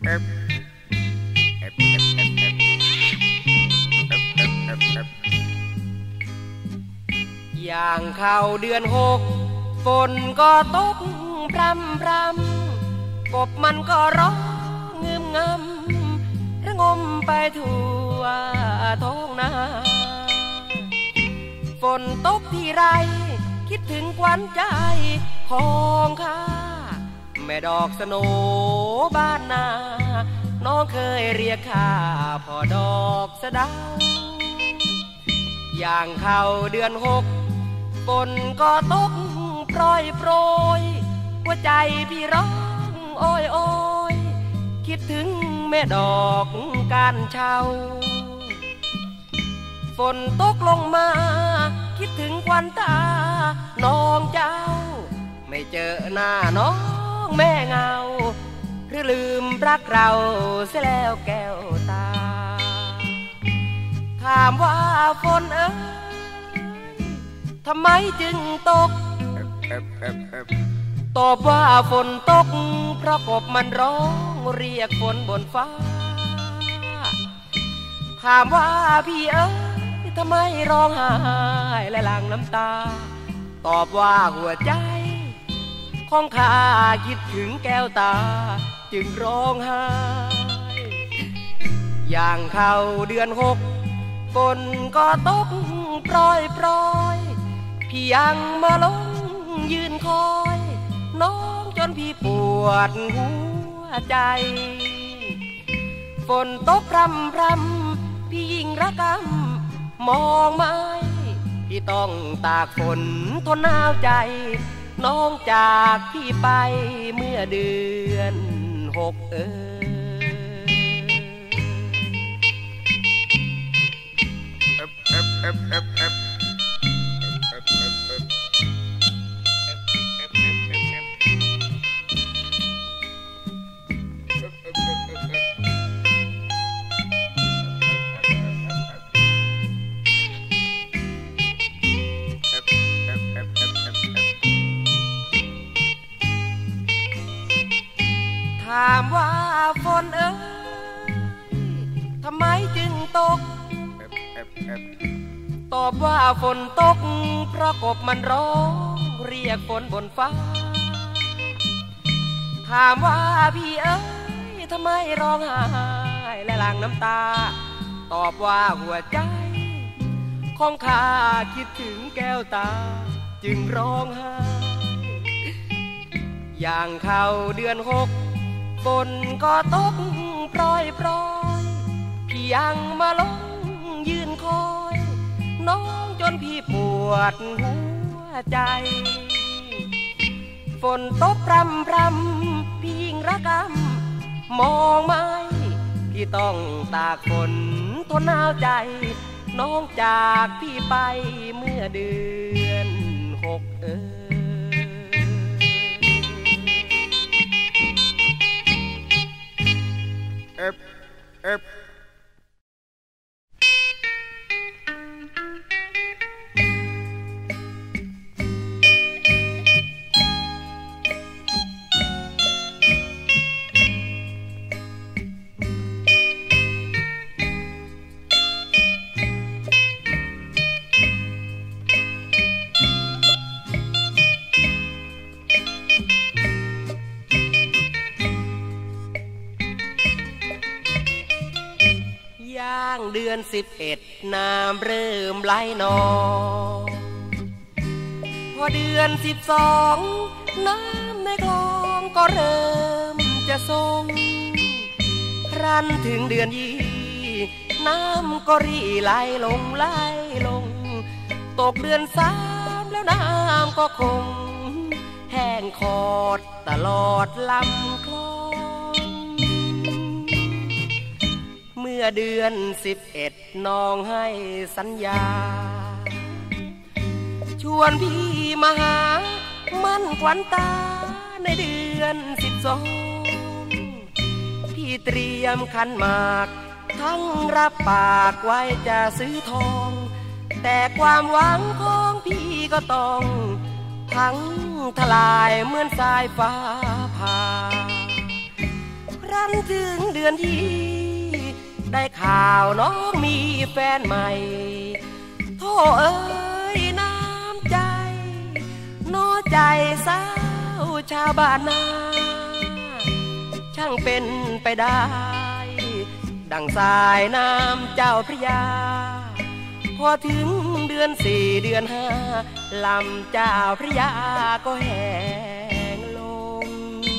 อย่างเข้าเดือน6ฝนก็ตกพรำพรำกบมันก็ร้องงึมงำระงมไปทั่วท้องนาฝนตกที่ไรคิดถึงขวัญใจของข้าแม่ดอกสโนบ้านนาน้องเคยเรียกข้าพ่อดอกสะเดาอย่างเข้าเดือน6ฝนก็ตกโปรยโปรยหัวใจพี่ร้องโอยโอยคิดถึงแม่ดอกการเช่าฝนตกลงมาคิดถึงควันตาน้องเจ้าไม่เจอหน้าน้องแม่เงาหรือลืมรักเราเสียแล้วแก้วตาถามว่าฝนเอ้ยทำไมจึงตกตอบว่าฝนตกเพราะกบมันร้องเรียกฝนบนฟ้าถามว่าพี่เอ้ยทำไมร้องไห้และหลั่งน้ำตาตอบว่าหัวใจของข้าคิดถึงแก้วตาจึงร้องไห้อย่างเข้าเดือน6ฝนก็ตกโปรยโปรยพี่ยังมาลงยืนคอยน้องจนพี่ปวดหัวใจฝนตกพรำพรำพี่ยิ่งระกำมองไม่พี่ต้องตากฝนทนหนาวใจน้องจากพี่ไปเมื่อเดือน6ถามว่าฝนเอ้ยทำไมจึงตกตอบว่าฝนตกเพราะกบมันร้องเรียกฝนบนฟ้าถามว่าพี่เอ้ยทำไมร้องไห้และหลั่งน้ำตาตอบว่าหัวใจของข้าคิดถึงแก้วตาจึงร้องไห้อย่างเข้าเดือน6ฝนก็ตกโปรยโปรยพี่ยังมาลงยืนคอยน้องจนพี่ปวดหัวใจฝนตกพรำพรำพี่ยิ่งระกำมองไม่พี่ต้องตากฝนทนหนาวใจน้องจากพี่ไปเมื่อเดือน6เดือน11น้ำเริ่มไหลนองพอเดือน12น้ำในคลองก็เริ่มจะทรงครั้นถึงเดือน20น้ำก็รีไหลลงไหลลงตกเดือน3แล้วน้ำก็คงแห้งขอดตลอดลำคลองเมื่อเดือน11น้องให้สัญญาชวนพี่มาหามั่นขวัญตาในเดือน12พี่เตรียมขันหมากทั้งรับปากไว้จะซื้อทองแต่ความหวังของพี่ก็ต้องพังทลายเหมือนสายฟ้าผ่ารั้นถึงเดือนที่ได้ข่าวน้องมีแฟนใหม่โธ่เอ้ยน้ำใจน้อใจสาวชาวบ้านนาช่างเป็นไปได้ดังสายน้ำเจ้าพระยาพอถึงเดือนสี่เดือนห้าลำเจ้าพระยาก็แห้งลง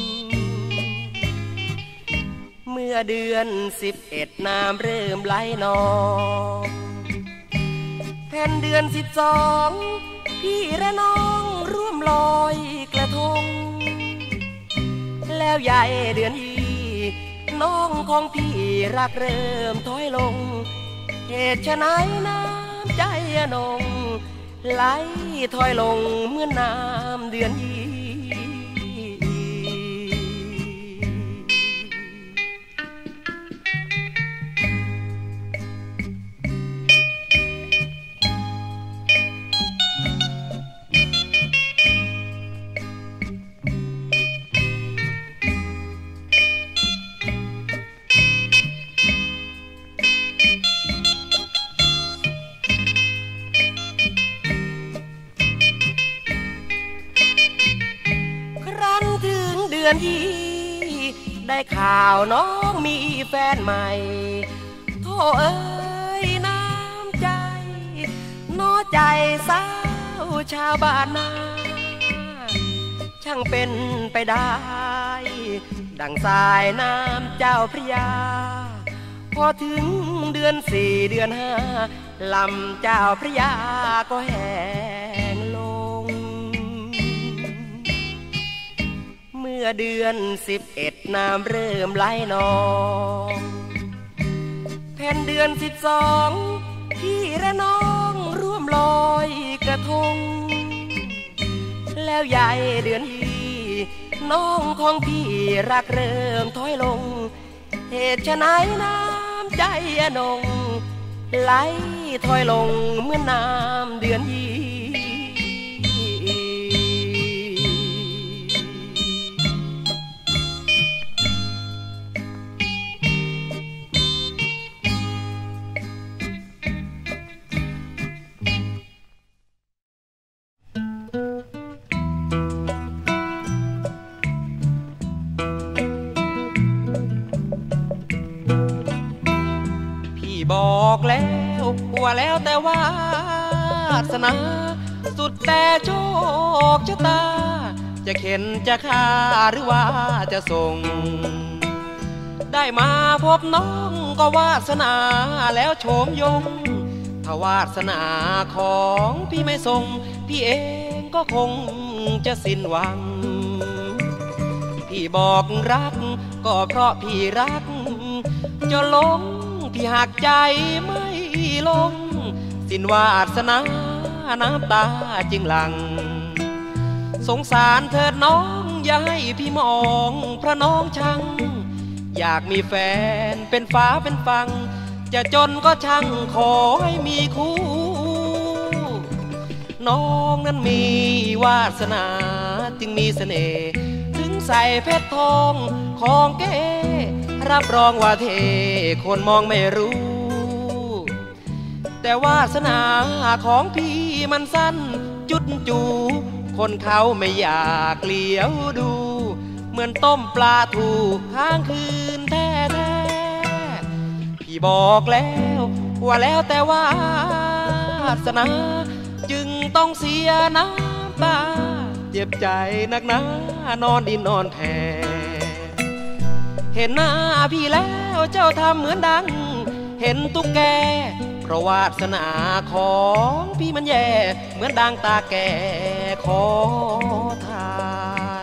เมื่อเดือน11น้ำเริ่มไหลนองแผ่นเดือน12พี่และน้องร่วมลอยกระทงแล้วใหญ่เดือนอีน้องของพี่รักเริ่มถอยลงเหตุไฉนน้ำใจนงไหลถอยลงเหมือนน้ำเดือนยีได้ข่าวน้องมีแฟนใหม่โธ่เอ้ยน้ำใจน้อใจสาวชาวบ้านนาช่างเป็นไปได้ดังสายน้ำเจ้าพระยาพอถึงเดือนสี่เดือนห้าลำเจ้าพระยาก็แห้งลงเมื่อเดือน11น้ำเริ่มไหลนองแผ่นเดือน12พี่และน้องร่วมลอยกระทงแล้วใหญ่เดือนอีน้องของพี่รักเริ่มถอยลงเหตุไฉนน้ำใจนงไหลถอยลงเหมือนน้ำเดือนยีบอกแล้วว่าแล้วแต่วาสนาสุดแต่โชคชะตาจะเข็นจะฆ่าหรือว่าจะส่งได้มาพบน้องก็วาสนาแล้วโฉมยงถ้าวาสนาของพี่ไม่ส่งพี่เองก็คงจะสิ้นหวังพี่บอกรักก็เพราะพี่รักจะหลงพี่หักใจไม่ลงสิ้นวาสนาน้ำตาจึงหลั่งสงสารเถิดน้องอย่าให้พี่มองเพราะน้องชังอยากมีแฟนเป็นฟ้าเป็นฟังจะจนก็ช่างขอให้มีคู่น้องนั้นมีวาสนาจึงมีเสน่ห์ถึงใส่เพชรทองของเก๋รับรองว่าเท่คนมองไม่รู้แต่วาสนาของพี่มันสั้นจุดจูคนเขาไม่อยากเลี้ยวดูเหมือนต้มปลาถูกค้างคืนแท้ๆพี่บอกแล้วว่าแล้วแต่วาสนาจึงต้องเสียน้ำตาเจ็บใจนักหนานอนดินนอนแผ่เห็นหน้าพี่แล้วเจ้าทำเหมือนดังเห็นตุ๊กแกเพราะวาสนาของพี่มันแย่เหมือนดังตาแก่ขอทาน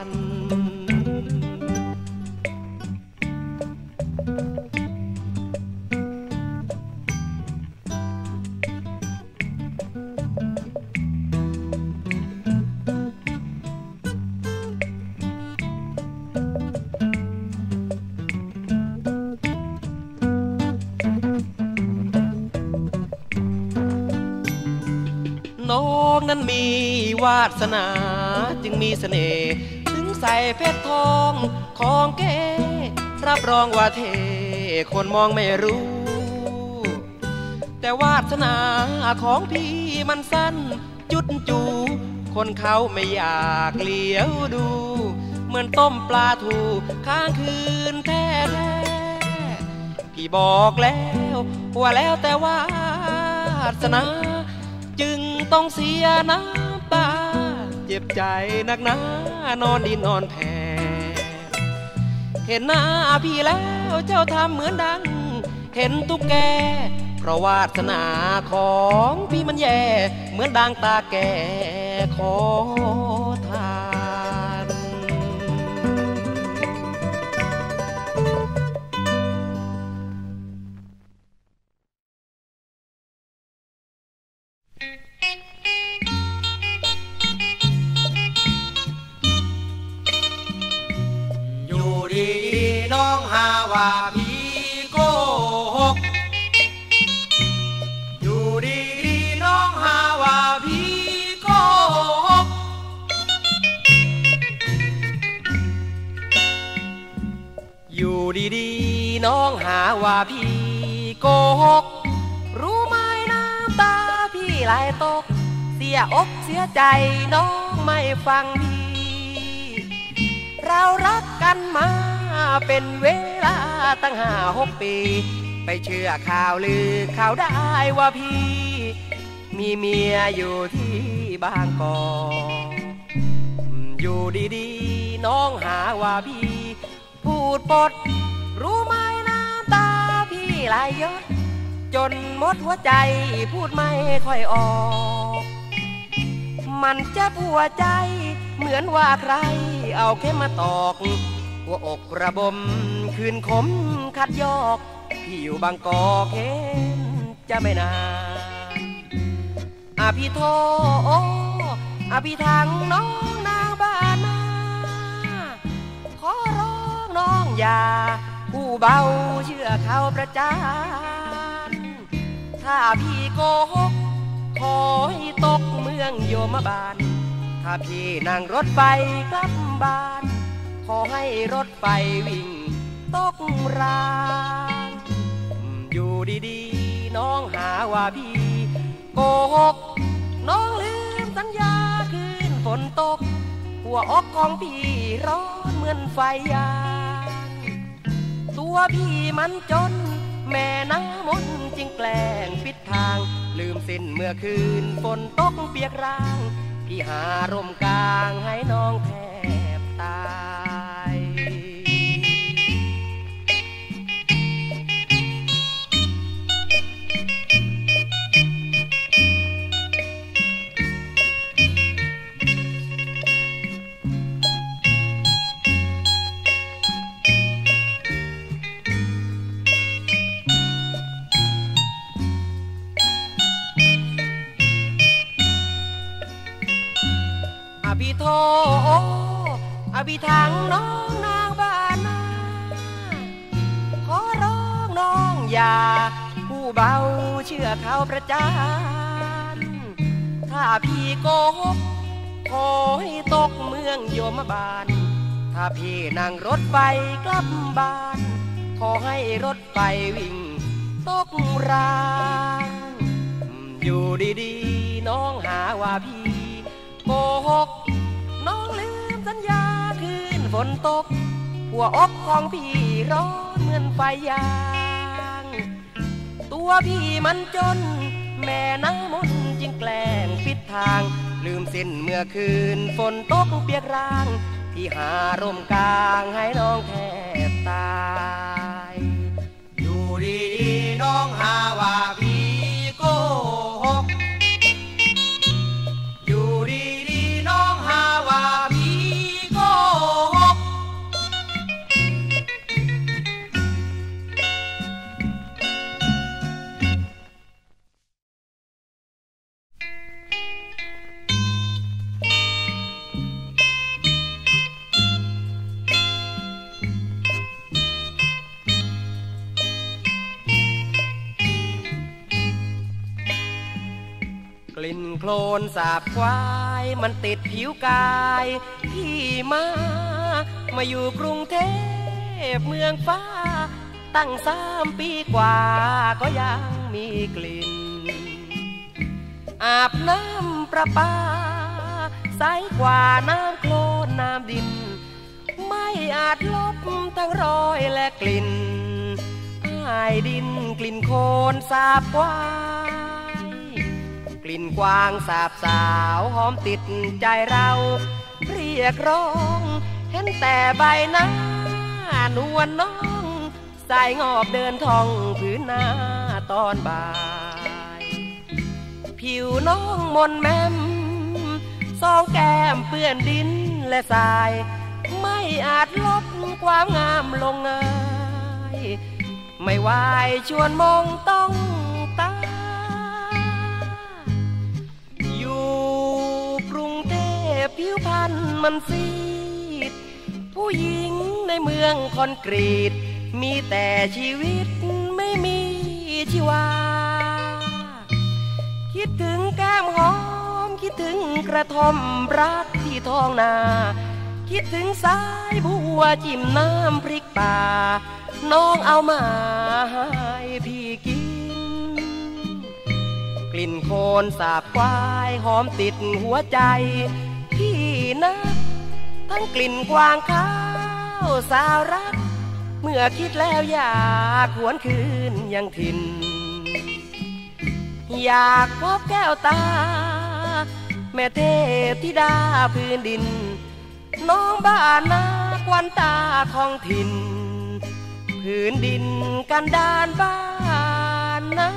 น้องนั้นมีวาสนาจึงมีเสน่ห์ถึงใส่เพชรทองของเก๋รับรองว่าเท่คนมองไม่รู้แต่วาสนาของพี่มันสั้นจุดจูคนเขาไม่อยากเลี้ยวดูเหมือนต้มปลาทูค้างคืนแท้พี่บอกแล้วว่าแล้วแต่วาสนาจึงต้องเสียน้ำตาเจ็บใจนักหนานอนดินนอนแผ่เห็นหน้าพี่แล้วเจ้าทำเหมือนดังเห็นตุ๊กแกเพราะวาสนาของพี่มันแย่เหมือนดังตาแก่ขอทานอยู่ดีๆน้องหาว่าพี่โกหกอยู่ดีๆน้องหาว่าพี่โกหกอยู่ดีๆน้องหาว่าพี่โกหกรู้ไหมน้ำตาพี่ไหลตกเสียอกเสียใจน้องไม่ฟังพี่เรารักกันมาเป็นเวลาตั้ง5-6 ปีไปเชื่อข่าวลือข่าวได้ว่าพี่มีเมียอยู่ที่บางกอกอยู่ดีๆน้องหาว่าพี่พูดปดรู้ไหมน้ำตาพี่ไหลยดจนหมดหัวใจพูดไม่ค่อยออกมันเจ็บหัวใจเหมือนว่าใครเอาเข็มมาตอกหัวอกระบมคืนขมคัดยอกพี่อยู่บางกอกเห็นจะไม่นานพี่โทพี่ทางน้องนางบ้านนาขอร้องน้องอย่าผู้เบาเชื่อเขาประจานถ้าพี่โกหกขอให้ตกเมืองโยมบาลถ้าพี่นั่งรถไฟกลับบ้านขอให้รถไฟวิ่งตกรางอยู่ดีๆน้องหาว่าพี่โกหกน้องลืมสัญญาคืนฝนตกหัวอกของพี่ร้อนเหมือนไฟยางตัวพี่มันจนแม่น้ำมนจึงแกล้งปิดทางลืมสิ้นเมื่อคืนฝนตกเปียกร้างพี่หาร่มกลางให้น้องแทบตายพี่โทพี่ทางน้องนางบ้านนาขอร้องน้องอย่าผู้เบาเชื่อเขาประจานถ้าพี่โกหกขอให้ตกเมืองโยมบาลถ้าพี่นั่งรถไฟกลับบ้านขอให้รถไฟวิ่งตกรางอยู่ดีๆน้องหาว่าพี่โกหกน้องลืมสัญญาคืนฝนตกหัวอกของพี่ร้อนเหมือนไฟยางตัวพี่มันจนแม่น้ำมนจึงแกล้งปิดทางลืมสิ้นเมื่อคืนฝนตกเปียกร้างพี่หาร่มกลางให้น้องแทบตายอยู่ดีๆน้องหาว่าพี่โกหกอยู่ดีๆน้องหาว่าพี่โกหกกลิ่นโคลนสาบควายมันติดผิวกายพี่มาอยู่กรุงเทพเมืองฟ้าตั้ง3 ปีกว่าก็ยังมีกลิ่นอาบน้ำประปาใสกว่าน้ำโคลนน้ำดินไม่อาจลบทั้งรอยและกลิ่นอ้ายดินกลิ่นโคลนสาบกวายกลิ่นกวางสาบสาวหอมติดใจเราเรียกร้องเห็นแต่ใบหน้านวลน้องสายงอบเดินท่องผืนหน้าตอนบ่ายผิวน้องมนแม่มสองแก้มเปื้อนดินและทรายไม่อาจลบความงามลงง่ายไม่วายชวนมองต้องตาอยู่กรุงเทพผิวพรรณมันซีดผู้หญิงในเมืองคอนกรีตมีแต่ชีวิตไม่มีชีวาคิดถึงแก้มหอมคิดถึงกระท่อมรักที่ท้องนาคิดถึงสายบัวจิ้มน้ำพริกป่าน้องเอามาให้พี่กินกลิ่นโคลนสาบควายหอมติดหัวใจพี่นะทั้งกลิ่นกวางข้าวสาวรักเมื่อคิดแล้วอยากหวนคืนยังถิ่นอยากพบแก้วตาแม่เทพธิดาพื้นดินน้องบ้านนาควันตาของถิ่นพื้นดินกันดานบ้านนา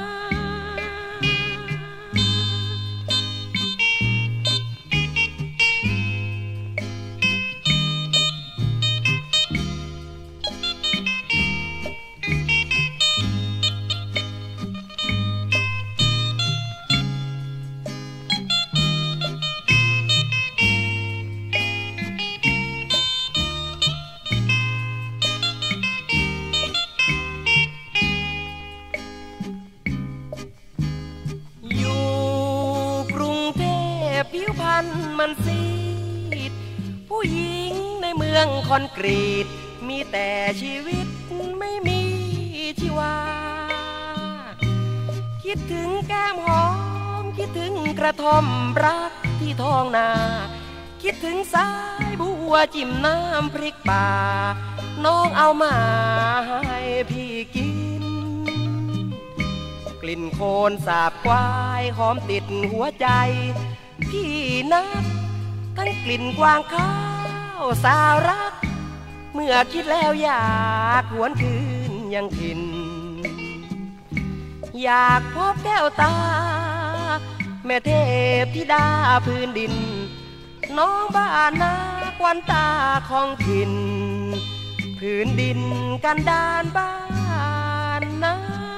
ผิวพรรณมันซีดผู้หญิงในเมืองคอนกรีตมีแต่ชีวิตไม่มีชีวาคิดถึงแก้มหอมคิดถึงกระท่อมรักที่ท้องนาคิดถึงสายบัวจิ้มน้ำพริกป่าน้องเอามาให้พี่กินกลิ่นโคลนสาบควายหอมติดหัวใจพี่นักทั้งกลิ่นกวางข้าวสาวรักเมื่อคิดแล้วอยากหวนคืนยังถิ่นอยากพบแก้วตาแม่เทพธิดาพื้นดินน้องบ้านนาควันตาของถิ่นพื้นดินกันดานบ้านนา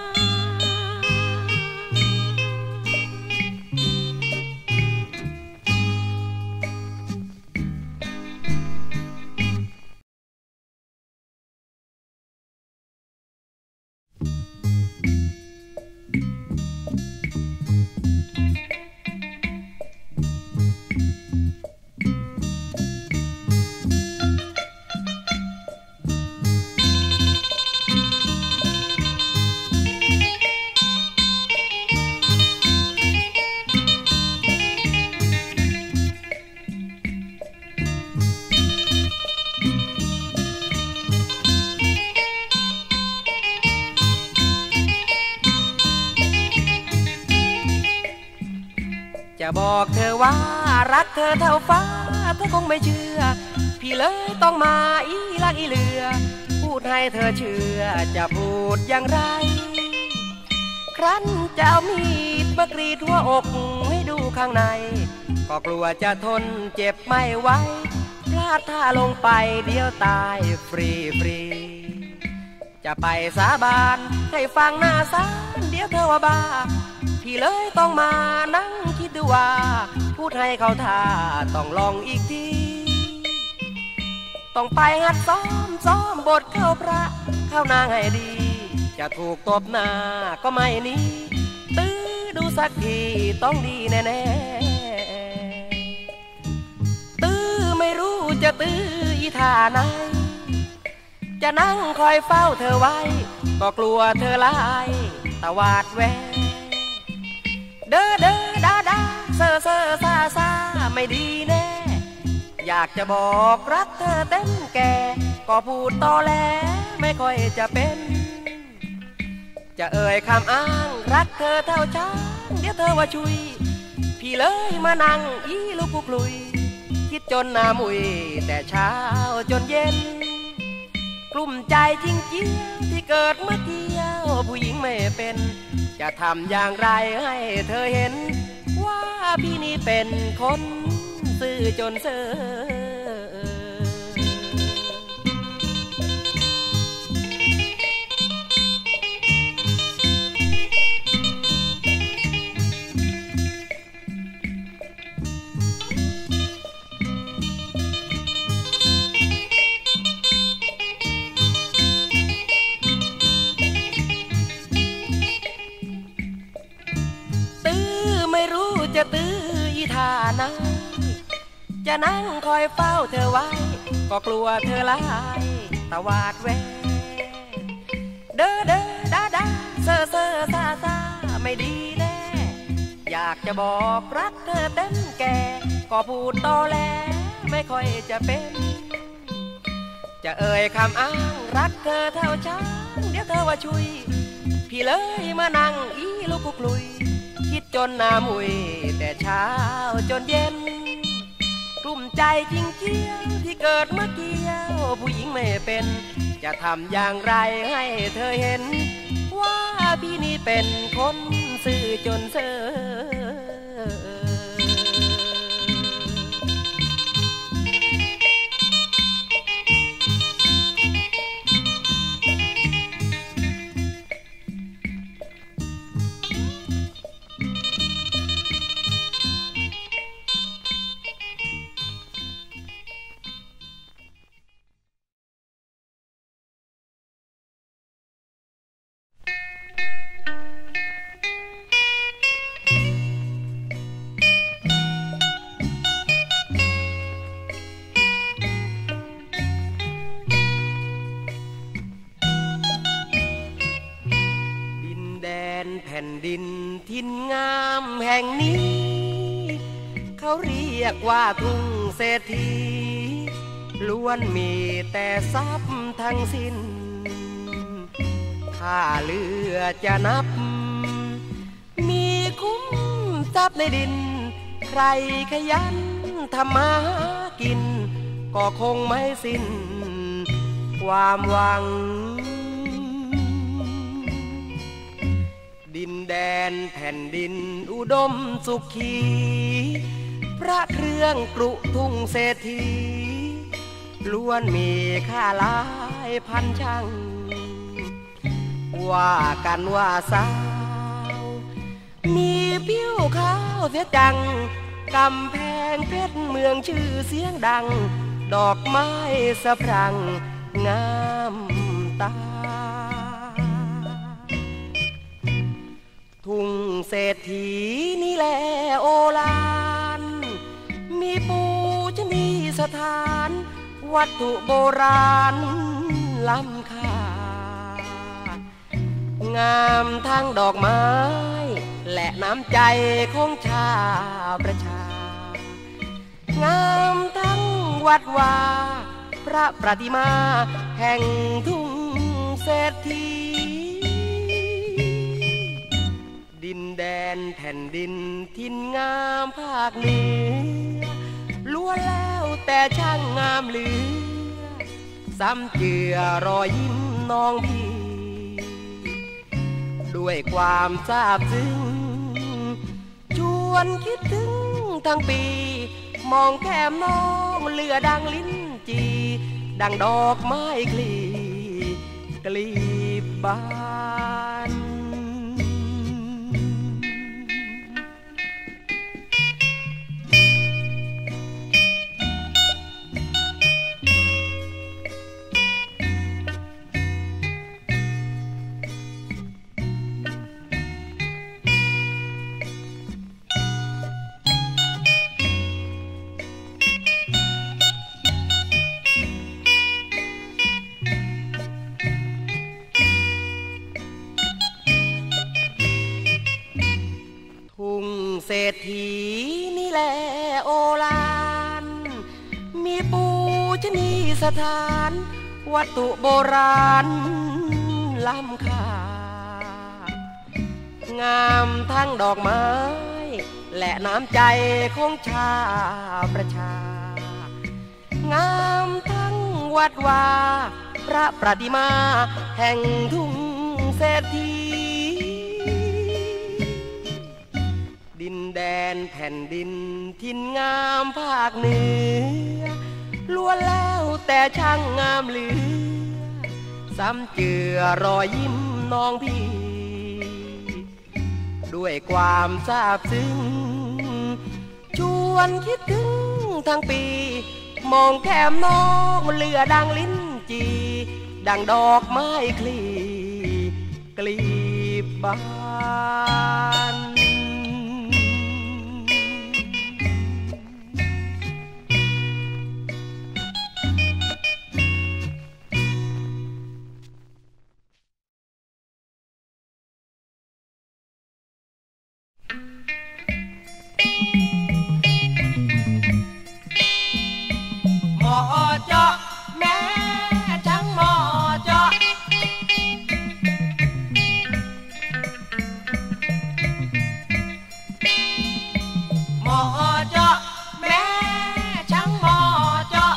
จะบอกเธอว่ารักเธอเท่าฟ้าเธอคงไม่เชื่อพี่เลยต้องมาอีลักอีเหลือพูดให้เธอเชื่อจะพูดอย่างไรครั้นจะเอามีดมากรีดหัวอกให้ดูข้างในก็กลัวจะทนเจ็บไม่ไหวพลาดท่าลงไปเดี๋ยวตายฟรีจะไปสาบานให้ฟังหน้าศาลเดี๋ยวเธอว่าบ้าพี่เลยต้องมานั่งคิดดูว่าพูดให้เขาท่าต้องลองอีกทีต้องไปหัดซ้อมบทเข้าพระเข้านางให้ดีจะถูกตบหน้าก็ไม่หนีตื้อดูสักทีต้องดีแน่ๆตื้อไม่รู้จะตื้ออีท่าไหนจะนั่งคอยเฝ้าเธอไว้ก็กลัวเธอลายตวาดแวเด้อเด้อดาดาเซ่อเซ่อซาซาไม่ดีแน่อยากจะบอกรักเธอเต็มแก่ก็พูดตอแหลไม่ค่อยจะเป็นจะเอ่ยคำอ้างรักเธอเท่าช้างเดี๋ยวเธอว่าชุยพี่เลยมานั่งอีลูกกุกลุยคิดจนหน้ามุยแต่เช้าจนเย็นกลุ่มใจจริงๆที่เกิดมาเที่ยวผู้หญิงไม่เป็นจะทำอย่างไรให้เธอเห็นว่าพี่นี่เป็นคนซื่อจนเซ่อจะตื้ออีท่านั่งจะนั่งคอยเฝ้าเธอไว้ก็กลัวเธอลายตวาดแวเด้อเด้อดาดาเซ่อเซ่อซาซาไม่ดีแน่อยากจะบอกรักเธอเต็มแก่ก็พูดตอแหลไม่ค่อยจะเป็นจะเอ่ยคำอ้างรักเธอเท่าช้างเดี๋ยวเธอว่าชุยพี่เลยมานั่งอีลูกกุกลุยคิดจนหน้ามุยแต่เช้าจนเย็นกลุ่มใจจริงเจียวที่เกิดมาเกี่ยวผู้หญิงไม่เป็นจะทำอย่างไรให้เธอเห็นว่าพี่นี่เป็นคนซื่อจนเซ่อแผ่นดินทินงามแห่งนี้เขาเรียกว่าทุ่งเศรษฐีล้วนมีแต่ทรัพย์ทั้งสิ้นถ้าเหลือจะนับมีคุ้มทรัพย์ในดินใครขยันทำมากินก็คงไม่สิ้นความหวังดินแดนแผ่นดินอุดมสุขีพระเครื่องกรุทุ่งเศรษฐีล้วนมีค่าหลายพันช่างว่ากันว่าสาวมีผิวขาวเสียจังกำแพงเพชรเมืองชื่อเสียงดังดอกไม้สะพรั่งงามตาทุ่งเศรษฐีนี่แหละโอฬารมีปูชนีสถานวัตถุโบราณล้ำค่างามทั้งดอกไม้และน้ำใจของชาวประชางามทั้งวัดวาพระประติมาแห่งทุ่งเศรษฐีดินแดนแผ่นดินทินงามภาคเหนือล้วนแล้วแต่ช่างงามเหลือซ้ำเจือรอยยิ้มน้องพี่ด้วยความซาบซึ้งชวนคิดถึงทั้งปีมองแก้มน้องเลือดังลิ้นจีดังดอกไม้คลีกลีบบานเศรษฐีนี่แหละโอฬารมีปูชนีสถานวัตถุโบราณล้ำค่างามทั้งดอกไม้และน้ำใจของชาวประชางามทั้งวัดวาพระประติมาแห่งทุ่งเศรษฐีดินแดนแผ่นดินถิ่นงามภาคเหนือล้วนแล้วแต่ช่างงามเหลือซ้ำเจือรอยยิ้มน้องพี่ด้วยความซาบซึ้งชวนคิดถึงทั้งปีมองแก้มน้องเลือดังลิ้นจีดังดอกไม้คลีกลีบบานหมอเจาะแม่ทั้งหมอเจาะหมอเจาะแม่ทั้งหมอเจาะ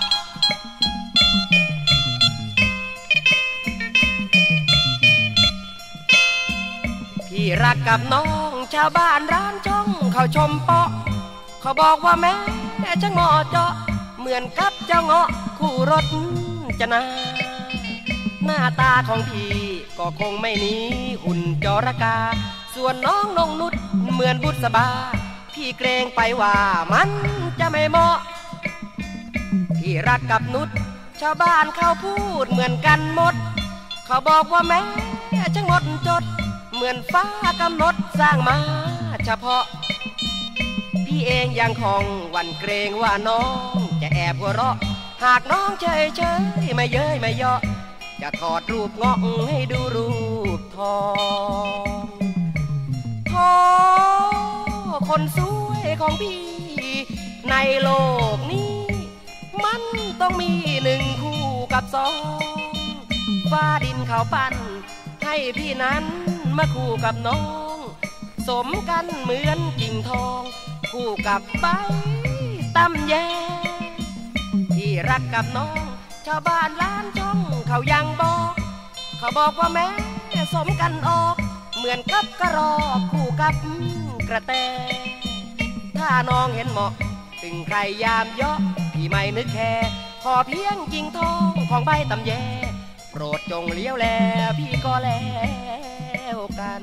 พี่รักกับน้องชาวบ้านร้านช่องเขาชมเปาะเขาบอกว่าแม่ช่างเหมาะเจาะเหมือนกับเจ้าเงาะคู่รถจะนาหน้าตาของพี่ก็คงไม่หนีหุ่นจรกาส่วนน้องนงนุชเหมือนบุษบาพี่เกรงไปว่ามันจะไม่เหมาะพี่รักกับนุชชาวบ้านเขาพูดเหมือนกันหมดเขาบอกว่าแม่ช่างหมดจดเหมือนฟ้ากำหนดสร้างมาเฉพาะพี่เองยังคงหวั่นเกรงว่าน้องจะแอบหัวเราะหากน้องเฉยไม่เย้ยไม่เยาะจะถอดรูปเงาะให้ดูรูปทองโธ่คนสวยของพี่ในโลกนี้มันต้องมีหนึ่งคู่กับสองฟ้าดินเขาปั้นให้พี่นั้นมาคู่กับน้องสมกันเหมือนกิ่งทองคู่กับใบตำแยที่รักกับน้องชาวบ้านล้านช่องเขายังบอกเขาบอกว่าแม่สมกันออกเหมือนกับกระรอกคู่กับกระแตถ้าน้องเห็นเหมาะถึงใครยามเยาะพี่ไม่นึกแค่ขอเพียงกิ่งทองของใบตำแยโปรดจงเลี้ยวแลพี่ก็แล้วกัน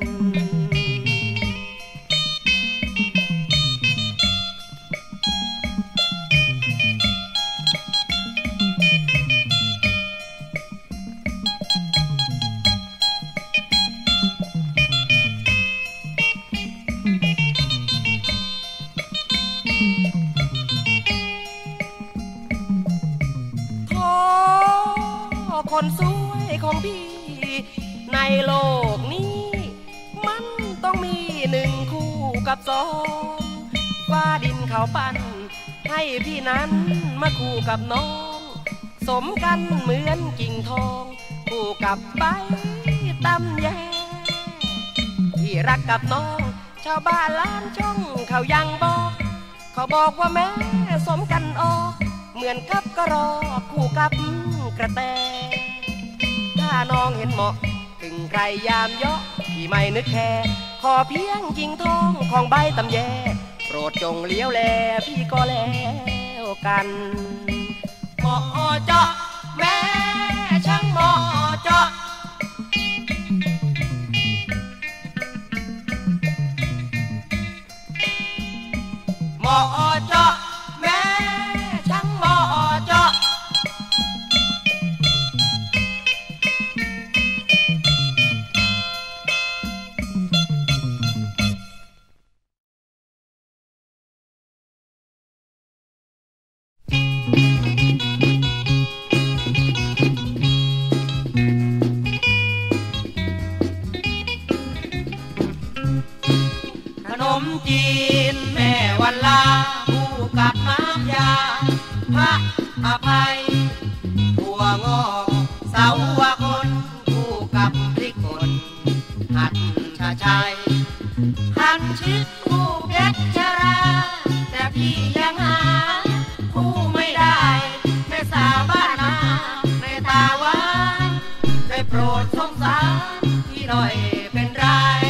คนสวยของพี่ในโลกนี้มันต้องมีหนึ่งคู่กับสองฟ้าดินเขาปั้นให้พี่นั้นมาคู่กับน้องสมกันเหมือนกิ่งทองคู่กับใบตำแยพี่รักกับน้องชาวบ้านล้านช่องเขายังบอกเขาบอกว่าแม่สมกันออกเหมือนกับกระรอกคู่กับกระแตถ้าน้องเห็นเหมาะถึงใครยามเยาะพี่ไม่นึกแค่ขอเพียงกิ่งทองของใบตำแยโปรดจงเลี้ยวแลพี่ก็แล้วกันหมอเจาะแม่ช่างหมอเจาะหมอเจาะแม่ช่างหมอเจาะจีนแม่วันลาคู่กับน้ำยาพระอภัยถั่วงอกเสาวคนคู่กับพริกป่นหัดชาชัยหันชิดคู่เพชรชราแต่พี่ยังหาคู่ไม่ได้แม่สาวบ้านนาในตาหวานได้โปรดสงสารพี่หน่อยเป็นไร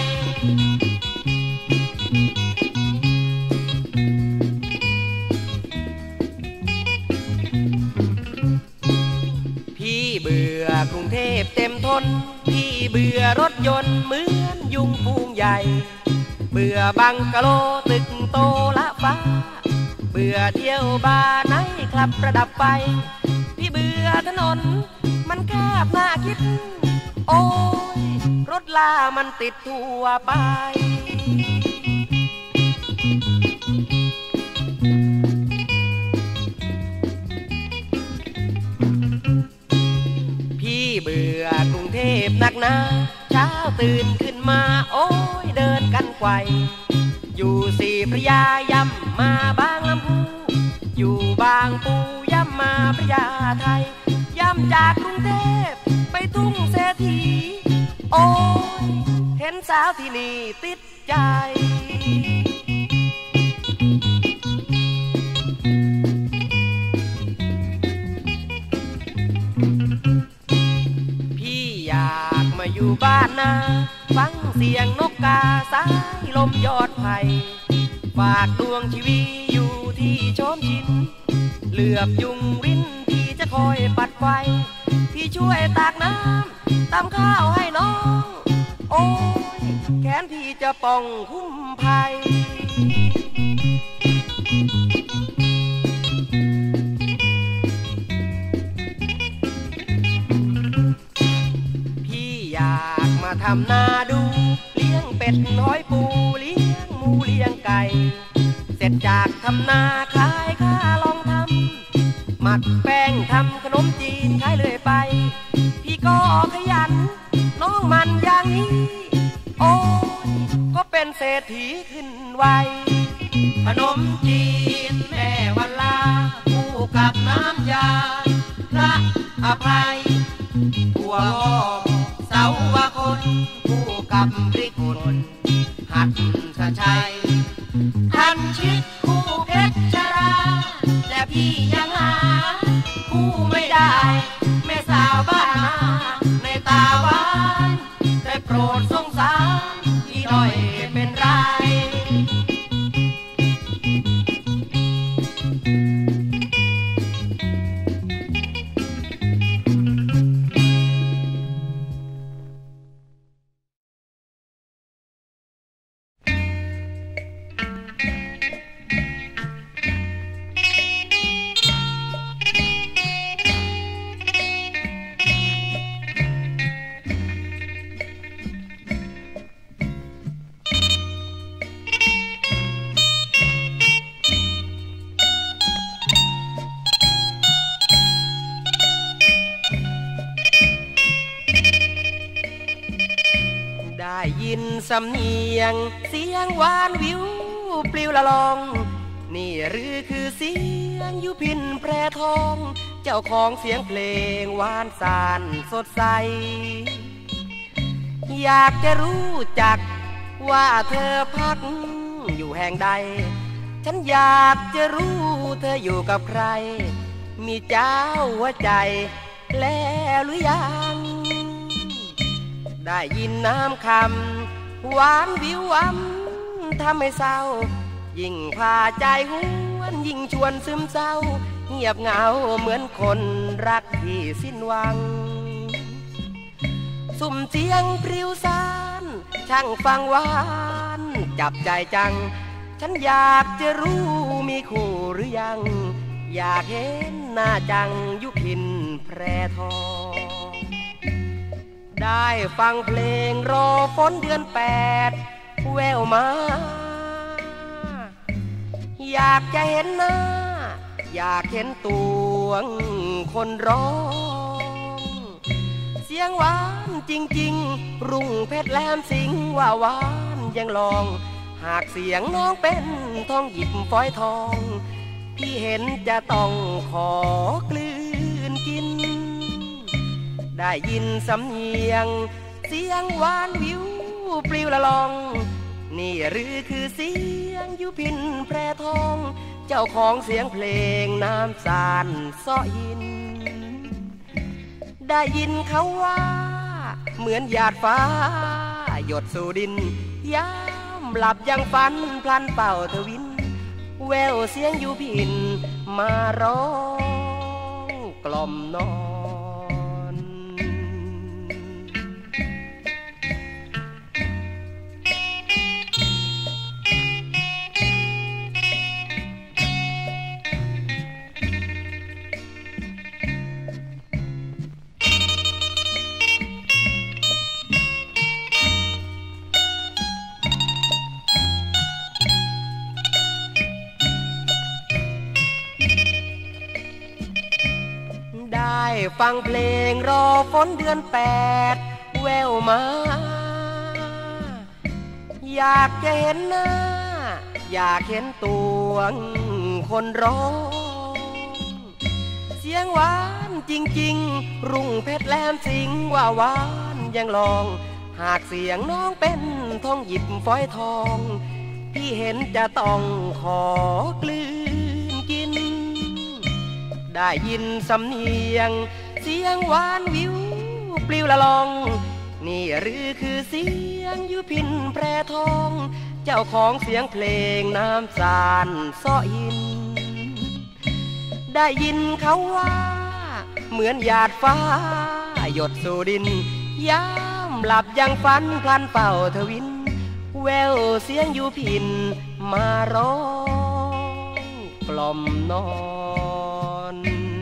พี่เบื่อกรุงเทพเต็มทนพี่เบื่อรถยนต์เหมือนยุงฟูงใหญ่เบื่อบังกะโลตึกโตละฟ้าเบื่อเที่ยวบาร์ไนท์คลับประดับไฟพี่เบื่อถนนมันแคบน่าคิดโอ้ยรถลามันติดทั่วไปพี่เบื่อกรุงเทพนักหนาเช้าตื่นขึ้นมาโอ้ยเดินกันไกวอยู่สี่พระยาย่ำมาบางลำพูอยู่บางปูย่ำมาพระยาไทยย่ำจากกรุงเทพไปทุ่งเศรษฐีโอ้ยเห็นสาวที่นี่ติดใจพี่อยากมาอยู่บ้านนาฟังเสียงนกกาสายลมยอดไผ่ฝากดวงชีวิตอยู่ที่โชมชินเหลือบยุงรินพี่จะคอยปัดไฟพี่ช่วยตากน้ำตำข้าวให้น้องโอ้ยแขนพี่จะป้องคุ้มภัยพี่อยากมาทำนาดูเลี้ยงเป็ดน้อยปูเลี้ยงหมูเลี้ยงไก่เสร็จจากทำนาขายข้าลองทำหมักแป้งทำขนมจีนขายเลยไปพี่ก็ขยันน้องมันอย่างนี้โอ้ยก็เป็นเศรษฐีขึ้นไวขนมจีนแม่วันลาคู่กับน้ำยาพระอภัยถั่วงอกเสาวคนคู่กับพริกป่นหัดชาชัยทันชิดคู่เพชรชราแต่พี่ยังหาคู่ไม่ได้แม่สาวบ้านนาในตาหวานได้โปรดสงสารพี่หน่อยเป็นไรได้ยินสำเนียงเสียงหวานวิวปลิวละลองนี่หรือคือเสียงยุพินแพรทองเจ้าของเสียงเพลงหวานสานสดใสอยากจะรู้จักว่าเธอพักอยู่แห่งใดฉันอยากจะรู้เธออยู่กับใครมีเจ้าหัวใจแล้วหรือยังได้ยินน้ำคำหวานวิววัมทำให้เศร้ายิ่งพาใจหวนยิ่งชวนซึมเศร้าเงียบเหงาเหมือนคนรักที่สิ้นหวังสุ่มเสียงปลิวสานช่างฟังหวานจับใจจังฉันอยากจะรู้มีคู่หรือยังอยากเห็นหน้าจังยุพินแพรทองได้ฟังเพลงรอฝนเดือน8แววมาอยากจะเห็นหน้าอยากเห็นตัวคนร้องเสียงหวานจริงๆรุ่งเพชรแหลมสิงว่าหวานยังลองหหากเสียงน้องเป็นทองหยิบฝอยทองพี่เห็นจะต้องขอกลืนกินได้ยินสำเนียงเสียงหวานวิวปลิวละลองนี่หรือคือเสียงยุพินแพรทองเจ้าของเสียงเพลงน้ำสานซ้อหินได้ยินเขาว่าเหมือนหยาดฟ้าหยดสู่ดินยามหลับยังฝันพลันเป่าทวินแววเสียงยุพินมาร้องกล่อมนอนได้ฟังเพลงรอฝนเดือน8แววมาอยากจะเห็นหน้าอยากเห็นตัวคนร้องเสียงหวานจริงๆรุ่งเพชรแหลมสิงว่าหวานยังลองหากเสียงน้องเป็นทองหยิบฝอยทองพี่เห็นจะต้องขอกลืนกินได้ยินสำเนียงเสียงหวานวิวปลิวละลองนี่หรือคือเสียงยุพินแพรทองเจ้าของเสียงเพลงน้ำสานซ้อหินได้ยินเขาว่าเหมือนหยาดฟ้าหยดสู่ดินยามหลับยังฝันพลันเป่าทวินแววเสียงยุพินมาร้องกล่อมนอน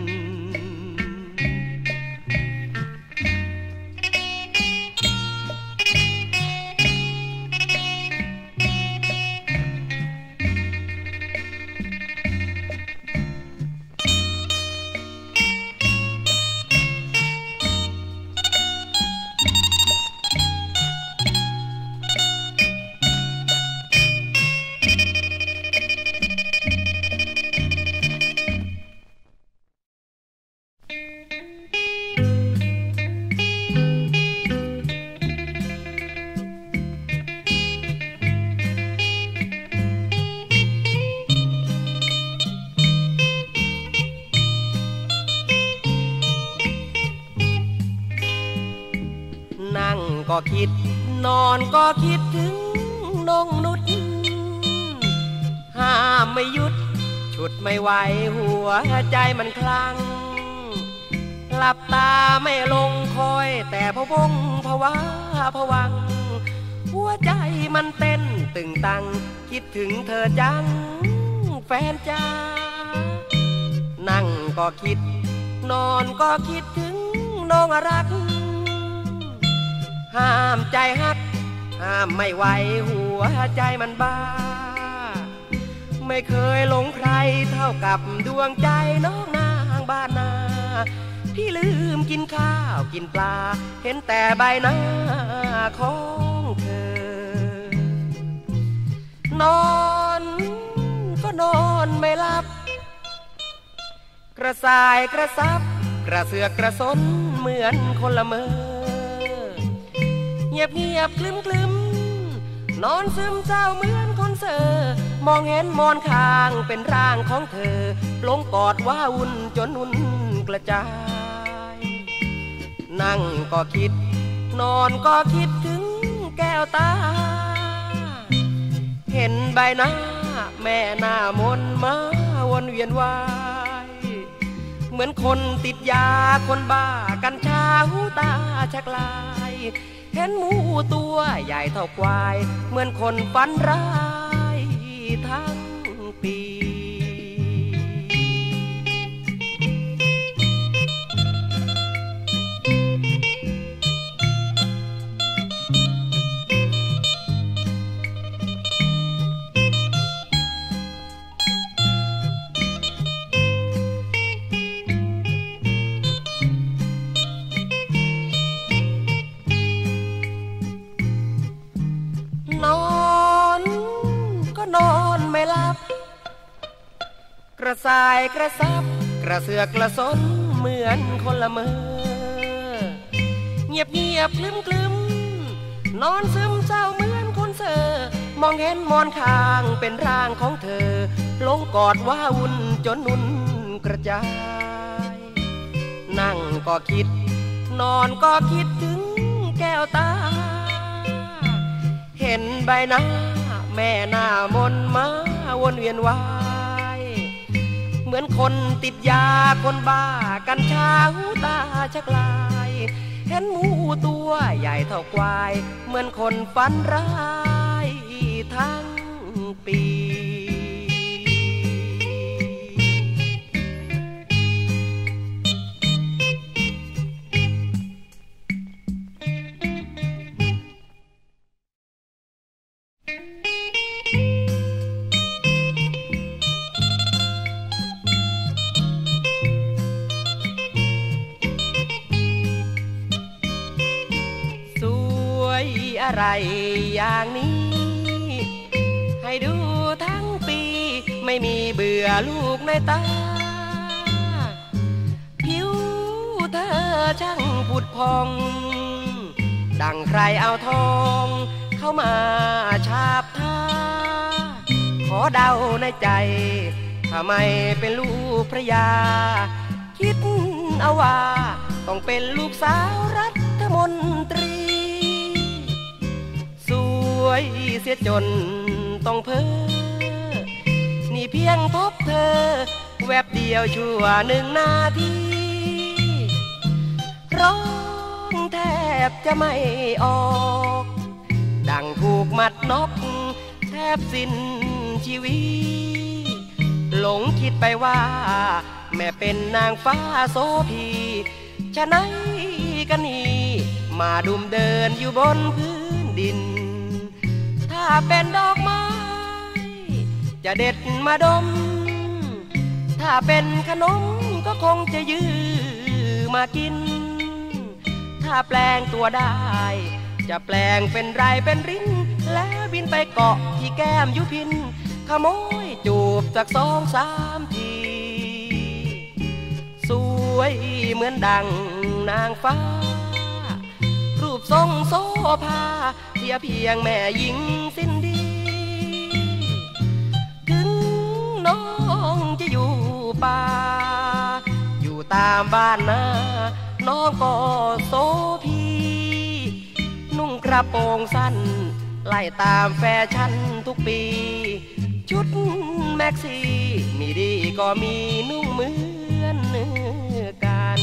นั่งก็คิดนอนก็คิดถึงน้องนุชห้ามไม่หยุดฉุดไม่ไหวหัวใจมันคลั่งหลับตาไม่ลงคอยแต่พะวงพะวาพะวังหัวใจมันเต้นตึงตังคิดถึงเธอจังแฟนจ้านั่งก็คิดนอนก็คิดถึงน้องรักห้ามใจฮักห้ามไม่ไหวหัวใจมันบ้าไม่เคยหลงใครเท่ากับดวงใจน้องนางบ้านนาพี่ลืมกินข้าวกินปลาเห็นแต่ใบหน้าของเธอนอนก็นอนไม่หลับกระสายกระซับกระเสือกกระสนเหมือนคนละเมอเงียบเงียบคลึ้มคลึ้มนอนซึมเศร้าเหมือนคนเซ่อมองเห็นมอนข้างเป็นร่างของเธอลงกอดว่าอุ่นจนอุ่นกระจายนั่งก็คิดนอนก็คิดถึงแก้วตาเห็นใบหน้าแม่หน้ามนมาวนเวียนวายเหมือนคนติดยาคนบ้ากัญชาหูตาชักลายเห็นหมูตัวใหญ่เท่าควายเหมือนคนฝันร้ายทั้งปี นอนระสายกระซับกระเสือกกระสนเหมือนคนละเมอเงียบเงียบคลึ้มคลึ้มนอนซึมเศร้าเหมือนคนเซ่อมองเห็นมอนข้างเป็นร่างของเธอลงกอดว่าวุ่นจนนุ่นกระจายนั่งก็คิดนอนก็คิดถึงแก้วตาเห็นใบหน้าแม่หน้ามนมาวนเวียนวายเหมือนคนติดยาคนบ้ากัญชาหูตาชักลายเห็นหมูตัวใหญ่เท่าควายเหมือนคนฝันร้ายทั้งปีอะไรอย่างนี้ให้ดูทั้งปีไม่มีเบื่อลูกในตาผิวเธอช่างผุดพองดังใครเอาทองเข้ามาฉาบทาขอเดาในใจถ้าไม่เป็นลูกพระยาคิดเอาว่าต้องเป็นลูกสาวรัฐมนตรีสวยเสียจนต้องเพ้อนี่เพียงพบเธอแวบเดียวชั่ว1 นาทีร้องแทบจะไม่ออกดังถูกมัดนกแทบสิ้นชีวิตหลงคิดไปว่าแม่เป็นนางฟ้าโสภีฉะนั้นกันนี่มาดุมเดินอยู่บนพื้นดินถ้าเป็นดอกไม้จะเด็ดมาดมถ้าเป็นขนมก็คงจะยื้อมากินถ้าแปลงตัวได้จะแปลงเป็นไรเป็นริ้นแล้วบินไปเกาะที่แก้มยุพินขโมยจูบจาก2-3 ทีสวยเหมือนดังนางฟ้ารูปทรงโสภาเทียบเพียงแม่หญิงสิ้นดีถึงน้องจะอยู่ป่าอยู่ตามบ้านนาน้องก็โสภีนุ่งกระโปรงสั้นไล่ตามแฟชั่นทุกปีชุดแม็กซี่มีดีก็มีนุ่งเหมือนกัน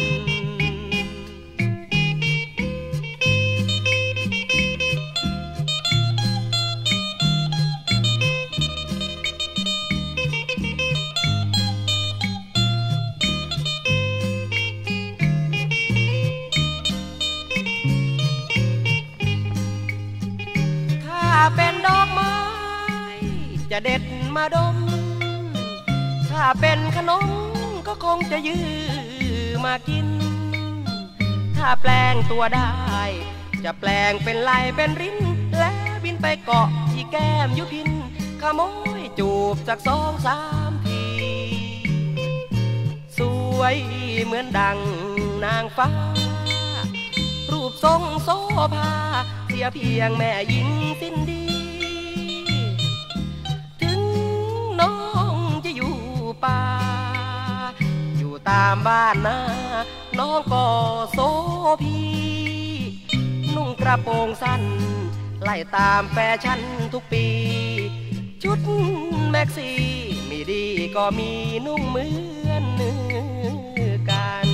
เป็นดอกไม้จะเด็ดมาดมถ้าเป็นขนมก็คงจะยื้อมากินถ้าแปลงตัวได้จะแปลงเป็นลายเป็นริ้นแล้วบินไปเกาะที่แก้มยุพินขโมยจูบจาก2-3 ทีสวยเหมือนดังนางฟ้ารูปทรงโสภาเสียเพียงแม่หญิงสิ้นดีถึงน้องจะอยู่ป่าอยู่ตามบ้านนาน้องก็โสภีนุ่งกระโปรงสั้นไล่ตามแฟชั่นทุกปีชุดแม็กซี่มีดีก็มีนุ่งเหมือนกัน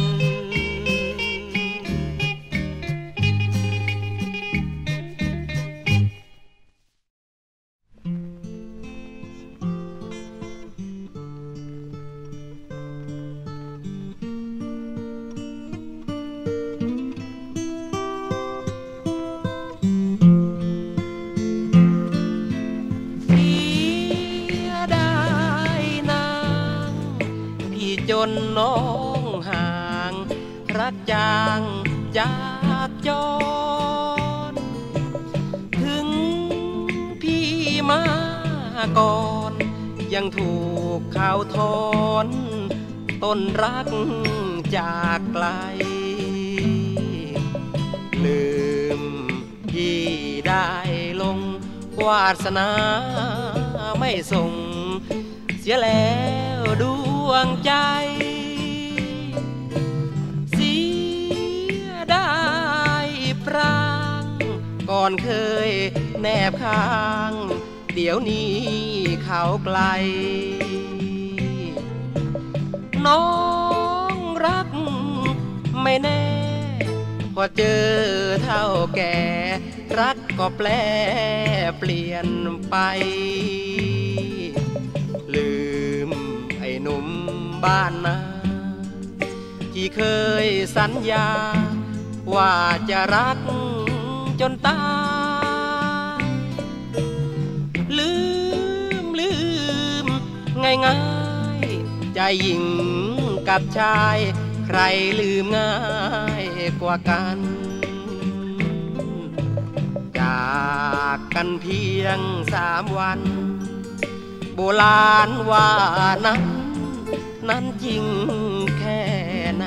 จนน้องห่างรักจางจากจรถึงพี่มาก่อนยังถูกข่าวทอนต้นรักจากไกลลืมที่ได้ลงวาสนาไม่ส่งเสียแล้วดวงใจเสียได้ปรางก่อนเคยแนบข้างเดี๋ยวนี้เขาไกลน้องรักไม่แน่พอเจอเท่าแก่รักก็แปรเปลี่ยนไปลืมไอ้หนุ่มบ้านนาที่เคยสัญญาว่าจะรักจนตายลืมง่ายๆใจหญิงกับชายใครลืมง่ายกว่ากันจากกันเพียง3 วันโบราณว่านั้นจริงแค่ไหน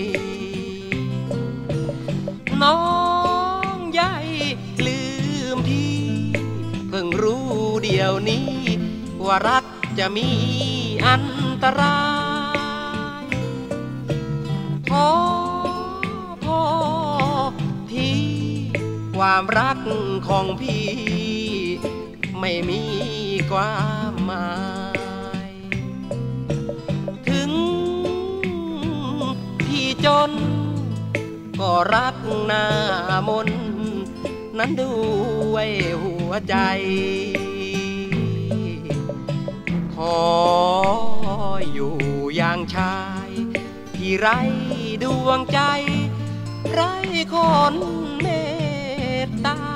น้องใหญ่ลืมที่เพิ่งรู้เดี๋ยวนี้ว่ารักจะมีอันตรายขอพ่อที่ความรักของพี่ไม่มีความหมายถึงพี่จนก็รักหน้ามนนั้นด้วยหัวใจขออยู่อย่างชายที่ไร้ดวงใจไร้คนเมตตา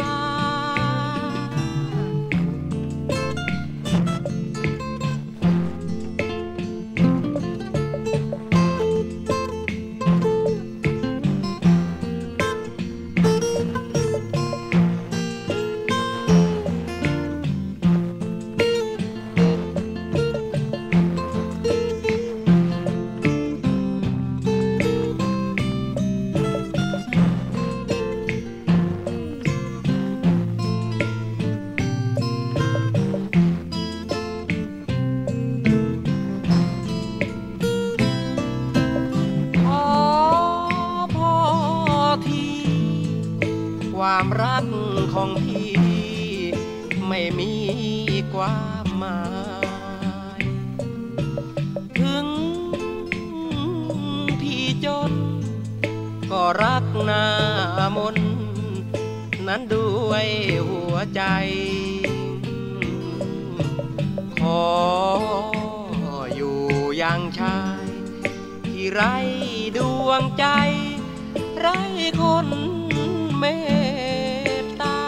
ความรักของพี่ไม่มีความหมายถึงพี่จนก็รักหน้ามนนั้นด้วยหัวใจขออยู่อย่างชายที่ไร้ดวงใจไร้คนเมตตา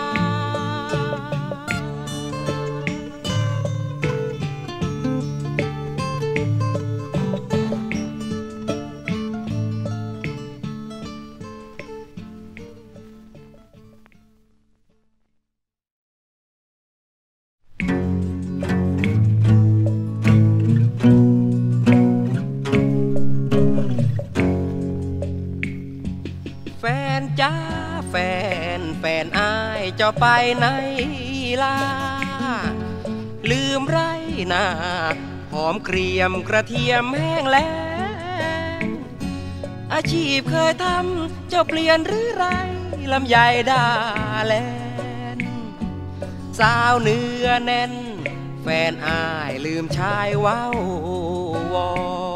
แฟนจ้าแฟนอายจะไปไหนล่ะลืมไรหน้าหอมเกรียมกระเทียมแห้งแล้งอาชีพเคยทำเจ้าเปลี่ยนหรือไรลำไยดาแลนสาวเนื้อแน่นแฟนอายลืมชายว้าววอ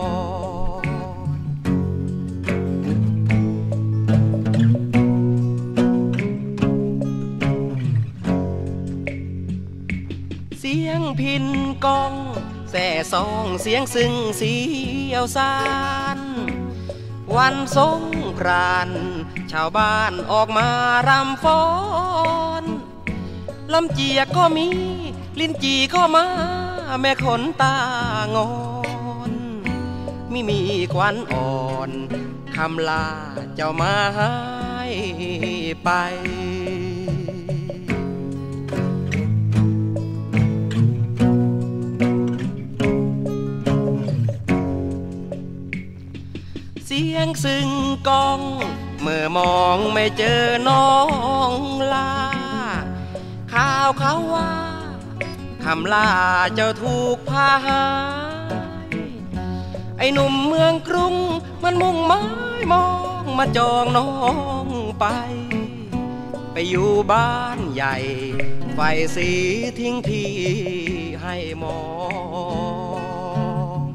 เสียงพินกองแส่ซองเสียงซึ้งเสียวสานวันสงกรานต์ชาวบ้านออกมารำฟ้อนลำเจียกก็มีลิ้นจี่ก็มาแม่ขนตางอนมิมีควันอ่อนคำลาเจ้ามาหายไปซึ่งกองเมื่อมองไม่เจอน้องลาข่าวเขาว่าคำลาเจ้าถูกพาหายไอ้หนุ่มเมืองกรุงมันมุ่งหมายมองมาจองน้องไปอยู่บ้านใหญ่ไฟสีทิ้งพี่ให้มอง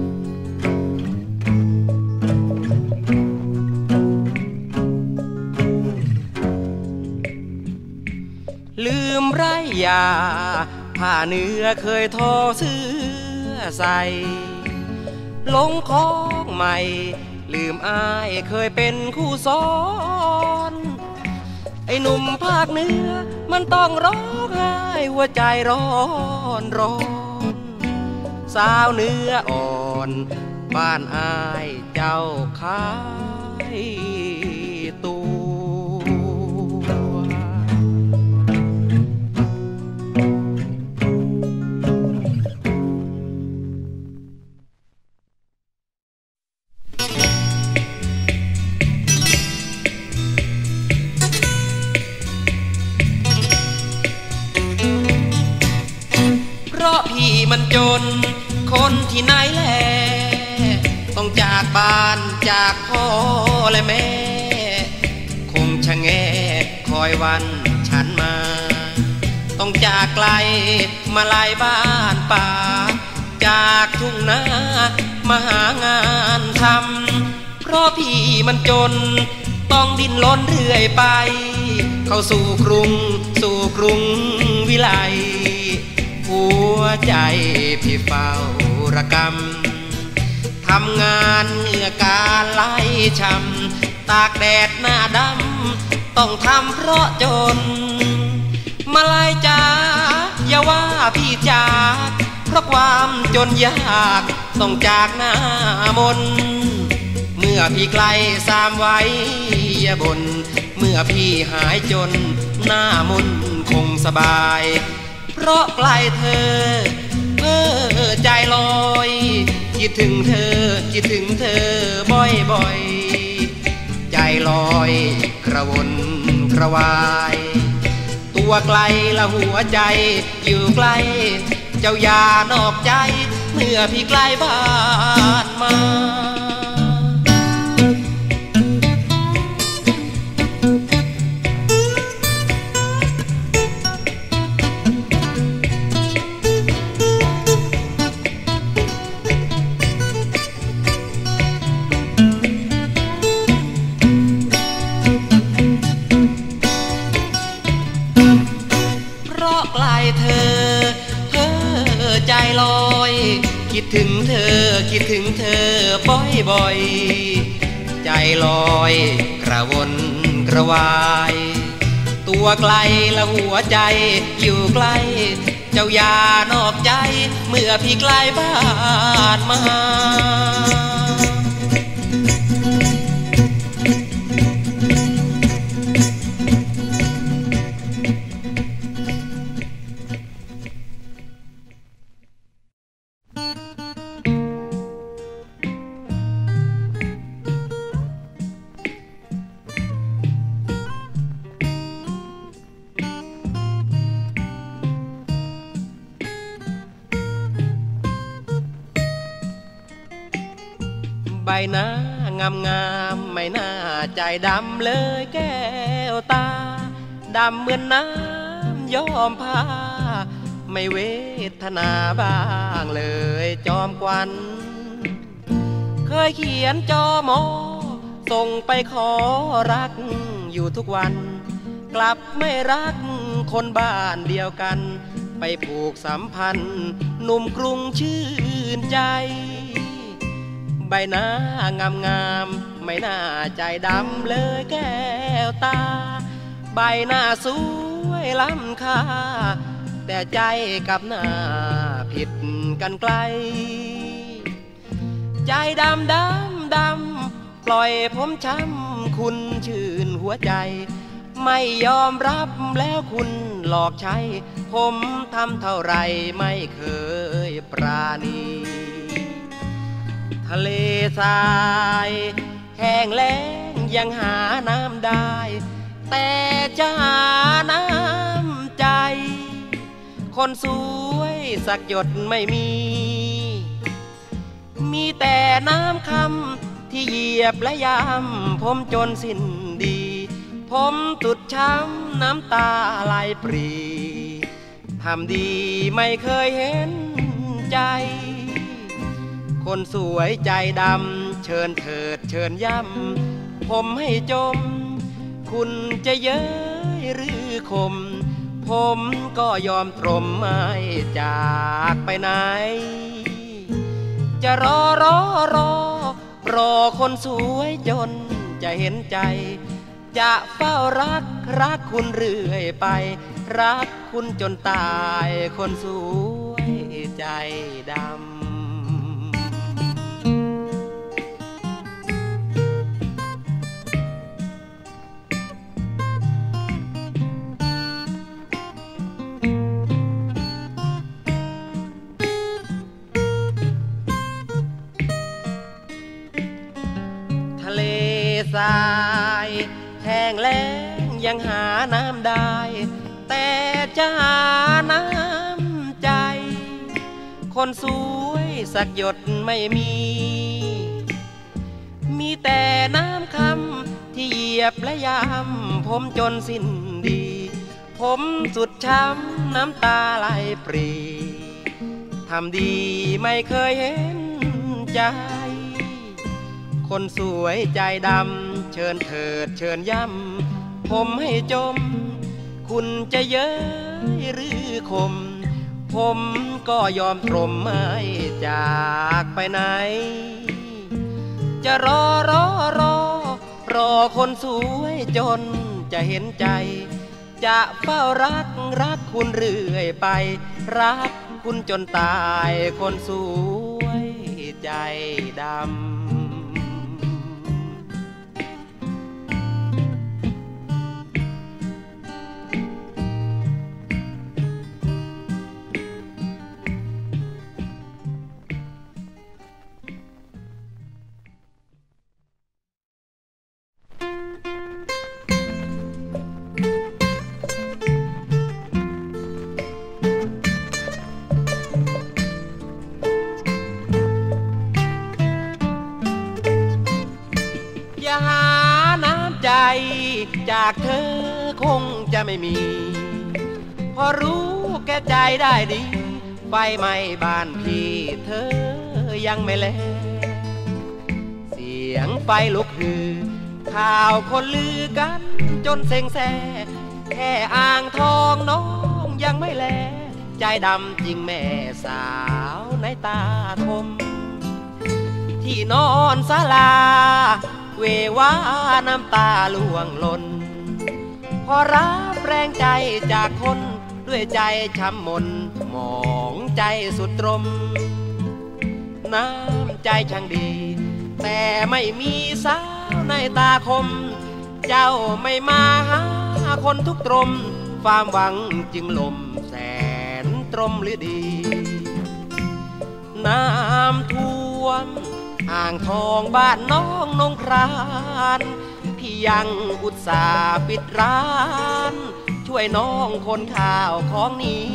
ลืมไรยาผ้าเนื้อเคยทอเสื้อใส่ลงของใหม่ลืมอายเคยเป็นคู่ซ้อนไอ้หนุ่มภาคเหนือมันต้องร้องไห้หัวใจร้อนสาวเนื้ออ่อนบ้านอายเจ้าขายตัวเพราะพี่มันจนคนที่ไหนแลต้องจากบ้านจากพ่อและแม่คงชะแงคอยวันฉันมาต้องจากไกลมาลายบ้านป่าจากทุ่งนามาหางานทำเพราะพี่มันจนต้องดิ้นรนเรื่อยไปเข้าสู่กรุงวิไลหัวใจพี่เฝ้าระกำทำงานเหงื่อการไหลช้ำตากแดดหน้าดำต้องทำเพราะจนมาลายจ๋าอย่าว่าพี่จากเพราะความจนยากต้องจากหน้ามนเมื่อพี่ไกลสามไว้อย่าบ่นเมื่อพี่หายจนหน้ามนคงสบายเพราะใกล้เธอใจลอยคิดถึงเธอบ่อยใจลอยกระวนกระวายตัวไกลละหัวใจอยู่ใกล้เจ้าอย่านอกใจเมื่อพี่ใกล้บ้านมาใจลอยคิดถึงเธอบ่อยใจลอยกระวนกระวายตัวไกลละหัวใจอยู่ใกล้เจ้าอย่านอกใจเมื่อพี่ใกล้บ้านมาใบหน้างามไม่น่าใจดำเลยแก้วตาดำเหมือนน้ำย้อมผ้าไม่เวทนาบ้างเลยจอมกวันเคยเขียนจอมอส่งไปขอรักอยู่ทุกวันกลับไม่รักคนบ้านเดียวกันไปผูกสัมพันธ์หนุ่มกรุงชื่นใจใบหน้างามไม่น่าใจดำเลยแก้วตาใบหน้าสวยล้ำค่าแต่ใจกับหน้าผิดกันไกลใจดำปล่อยผมช้ำคุณชื่นหัวใจไม่ยอมรับแล้วคุณหลอกใช้ผมทำเท่าไรไม่เคยปราณีทะเลทรายแห้งแล้งยังหาน้ำได้แต่จะหาน้ำใจคนสวยสักหยดไม่มีแต่น้ำคำที่เหยียบและยำผมจนสิ้นดีผมตุดช้ำน้ำตาไหลปรีทำดีไม่เคยเห็นใจคนสวยใจดำเชิญเถิดเชิญย่ำผมให้จมคุณจะเย้ยหรือคมผมก็ยอมตรมไม่จากไปไหนจะรอคนสวยจนจะเห็นใจจะเฝ้ารักคุณเรื่อยไปรักคุณจนตายคนสวยใจดำทะเลทรายแห้งแล้งยังหาน้ำได้แต่จะหาน้ำใจคนสวยสักหยดไม่มีแต่น้ำคำที่เหยียบและยำผมจนสิ้นดีผมสุดช้ำน้ำตาไหลปรีทำดีไม่เคยเห็นใจคนสวยใจดำเชิญเถิดเชิญย่ำผมให้จมคุณจะเย้ยหรือคมผมก็ยอมตรมไม่จากไปไหนจะรอคนสวยจนจะเห็นใจจะเฝ้ารักคุณเรื่อยไปรักคุณจนตายคนสวยใจดำจากเธอคงจะไม่มีพอรู้แก่ใจได้ดีไฟไหม้บ้านพี่เธอยังไม่แลเสียงไฟลุกฮือข่าวคนลือกันจนเซ็งแซ่แค่อ่างทองน้องยังไม่แลใจดำจริงแม่สาวในตาคมที่นอนศาลาเววาน้ำตาล่วงหล่นพอรับแรงใจจากคนด้วยใจช้ำมนหมองใจสุดตรมน้ำใจช่างดีแต่ไม่มีสาวในตาคมเจ้าไม่มาหาคนทุกตรมความหวังจึงลมแสนตรมหรือดีน้ำท่วมอ่างทองบ้านน้องนงครานพี่ยังอุตส่าห์ปิดร้านช่วยน้องคนข่าวของนี้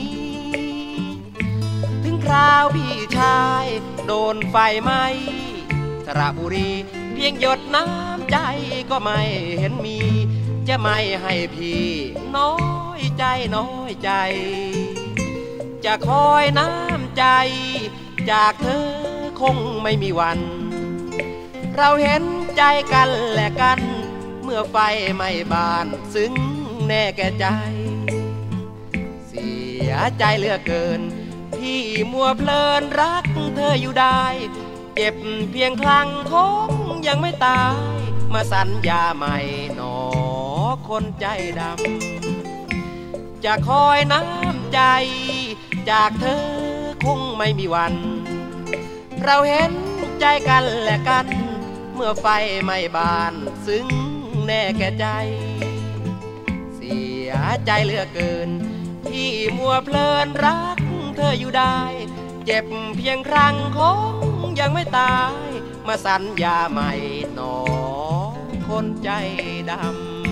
ถึงคราวพี่ชายโดนไฟไหม้สระบุรีเพียงหยดน้ำใจก็ไม่เห็นมีจะไม่ให้พี่น้อยใจจะคอยน้ำใจจากเธอคงไม่มีวันเราเห็นใจกันและกันเมื่อไฟไหม้บ้านซึ้งแน่แก่ใจเสียใจเหลือเกินพี่มัวเพลินรักเธออยู่ได้เจ็บเพียงครั้งคงยังไม่ตายมาสัญญาใหม่หนอคนใจดำจะคอยน้ำใจจากเธอคงไม่มีวันเราเห็นใจกันและกันเมื่อไฟไหม้บ้านซึ้งแน่แก่ใจเสียใจเหลือเกินที่มัวเพลินรักเธออยู่ได้เจ็บเพียงครั้งคงยังไม่ตายมาสัญญาใหม่หนอคนใจดำ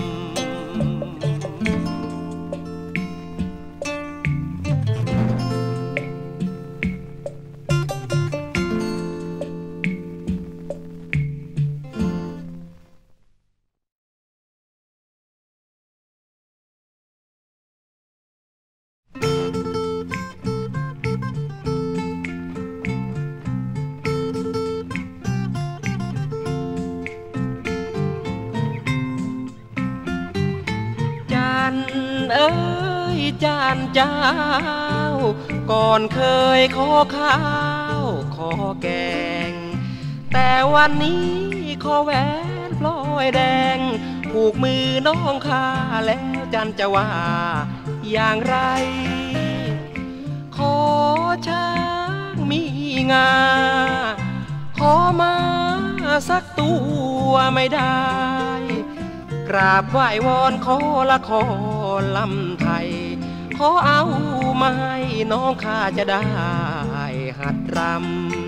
เอ้ยจานเจ้าก่อนเคยขอข้าวขอแกงแต่วันนี้ขอแหวนพลอยแดงผูกมือน้องข้าแล้วจันจะว่าอย่างไรขอช้างมีงาขอมาสักตัวไม่ได้กราบไหว้วอนขอละขอลำไทยขอเอามาให้น้องข้าจะได้หัดรำ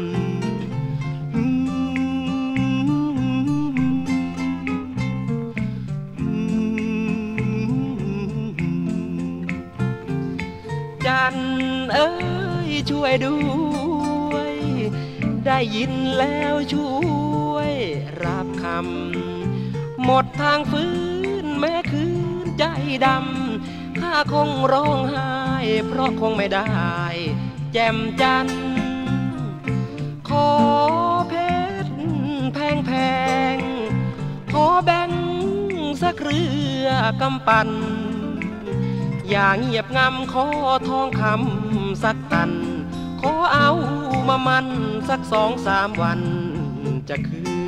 จันเอ้ยช่วยด้วยได้ยินแล้วช่วยรับคำหมดทางฟื้นแม้คืนใจดำข้าคงร้องไห้เพราะคงไม่ได้แจ่มจันทร์ขอเพชรแพงขอแบ่งสักเรือกำปั่นอย่างเงียบงำขอทองคำสักตันขอเอามามันสัก2-3 วันจะคืน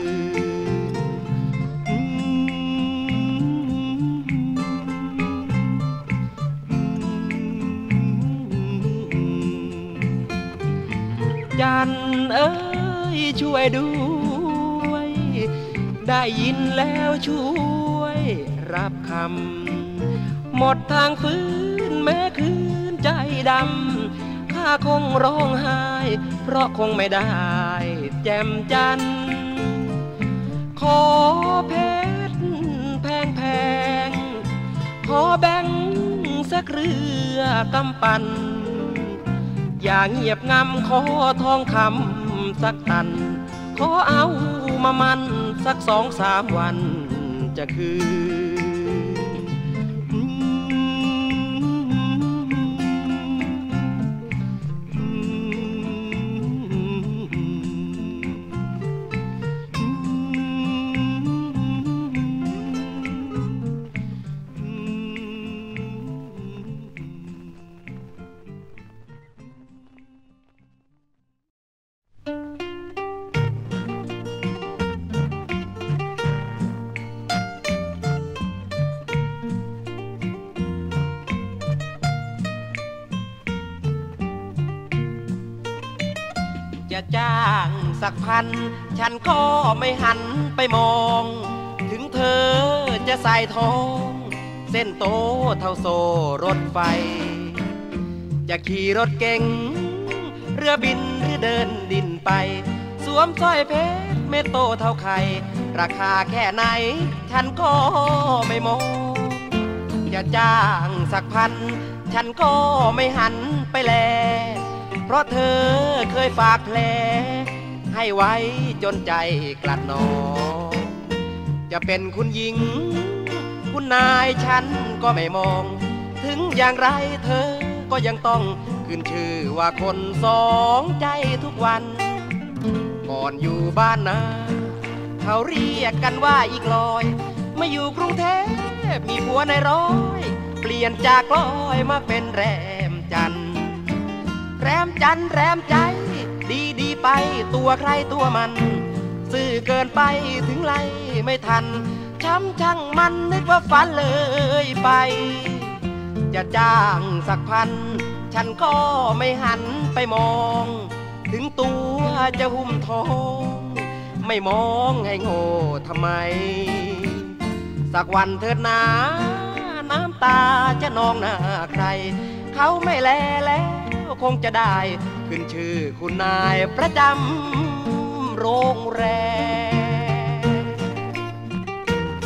จันเอ้ยช่วยด้วยได้ยินแล้วช่วยรับคำหมดทางฟื้นแม้คืนใจดำข้าคงร้องไห้เพราะคงไม่ได้แจ่มจันทร์ขอเพชรแพงขอแบ่งสักเรือกำปั่นอย่าเงียบงำขอทองคำสักตันขอเอามามันสัก2-3 วันจะคืนจะจ้างสักพันฉันก็ไม่หันไปมองถึงเธอจะใส่ทองเส้นโตเท่าโซ่รถไฟจะขี่รถเก๋งเรือบินหรือเดินดินไปสวมสร้อยเพชรเม็ดโตเท่าไข่ราคาแค่ไหนฉันก็ไม่มองจะจ้างสักพันฉันก็ไม่หันไปแลเพราะเธอเคยฝากแผลให้ไว้จนใจกลัดหนอจะเป็นคุณหญิงคุณนายฉันก็ไม่มองถึงอย่างไรเธอก็ยังต้องขึ้นชื่อว่าคนสองใจทุกวันก่อนอยู่บ้านนาเขาเรียกกันว่าอีกลอยมาอยู่กรุงเทพมีผัวในร้อยเปลี่ยนจากลอยมาเป็นแรมจันทร์แรมจันทร์แรมใจดีไปตัวใครตัวมันซื่อเกินไปถึงไล่ไม่ทันช้ำช่างมันนึกว่าฝันเลยไปจะจ้างสักพันฉันก็ไม่หันไปมองถึงตัวจะหุ้มทองไม่มองให้โง่ทำไมสักวันเถิดนาน้ำตาจะนองหน้าใครเขาไม่แลแล้วคงจะได้ขึ้นชื่อคุณนายประจำโรงแรม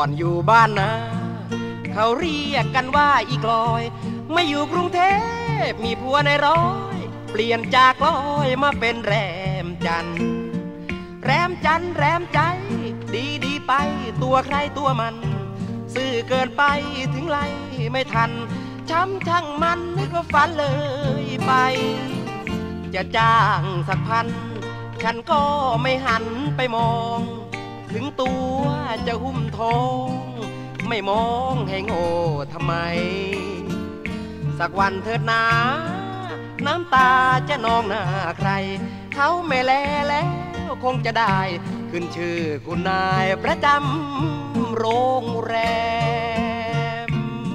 อนอยู่บ้านนะเขาเรียกกันว่าอีกลอยมาอยู่กรุงเทพมีผัวในร้อยเปลี่ยนจากลอยมาเป็นแรมจันทร์แรมจันทร์แรมใจดีไปตัวใครตัวมันซื่อเกินไปถึงไล่ไม่ทันช้ำช่างมันนึกว่าฝันเลยไปจะจ้างสักพันฉันก็ไม่หันไปมองถึงตัวจะหุ้มทองไม่มองให้โง่ทำไมสักวันเถิดนาน้ำตาจะนองหน้าใครเขาไม่แลแล้วคงจะได้ขึ้นชื่อคุณนายประจำโรงแรม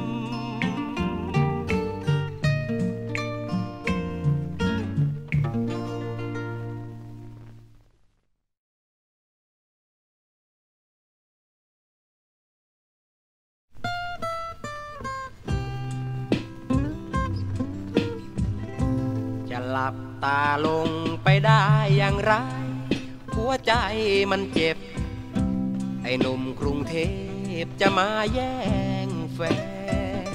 จะหลับตาลงไปได้อย่างไรหัวใจมันเจ็บไอ้หนุ่มกรุงเทพจะมาแย่งแฟน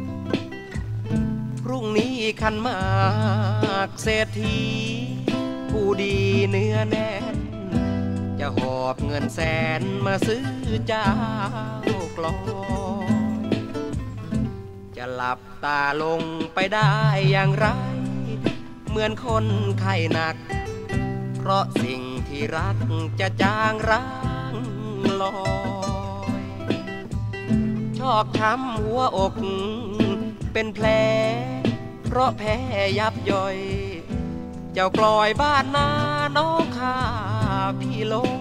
พรุ่งนี้ขันมากเศรษฐีผู้ดีเนื้อแน่นจะหอบเงินแสนมาซื้อเจ้ากลอยจะหลับตาลงไปได้อย่างไรเหมือนคนไข้หนักเพราะสิ่งที่รักจะจางร้างลอยชอกช้ำหัวอกเป็นแผลเพราะแพ้ยับย่อยเจ้ากลอยบ้านนาน้องข้าพี่ลง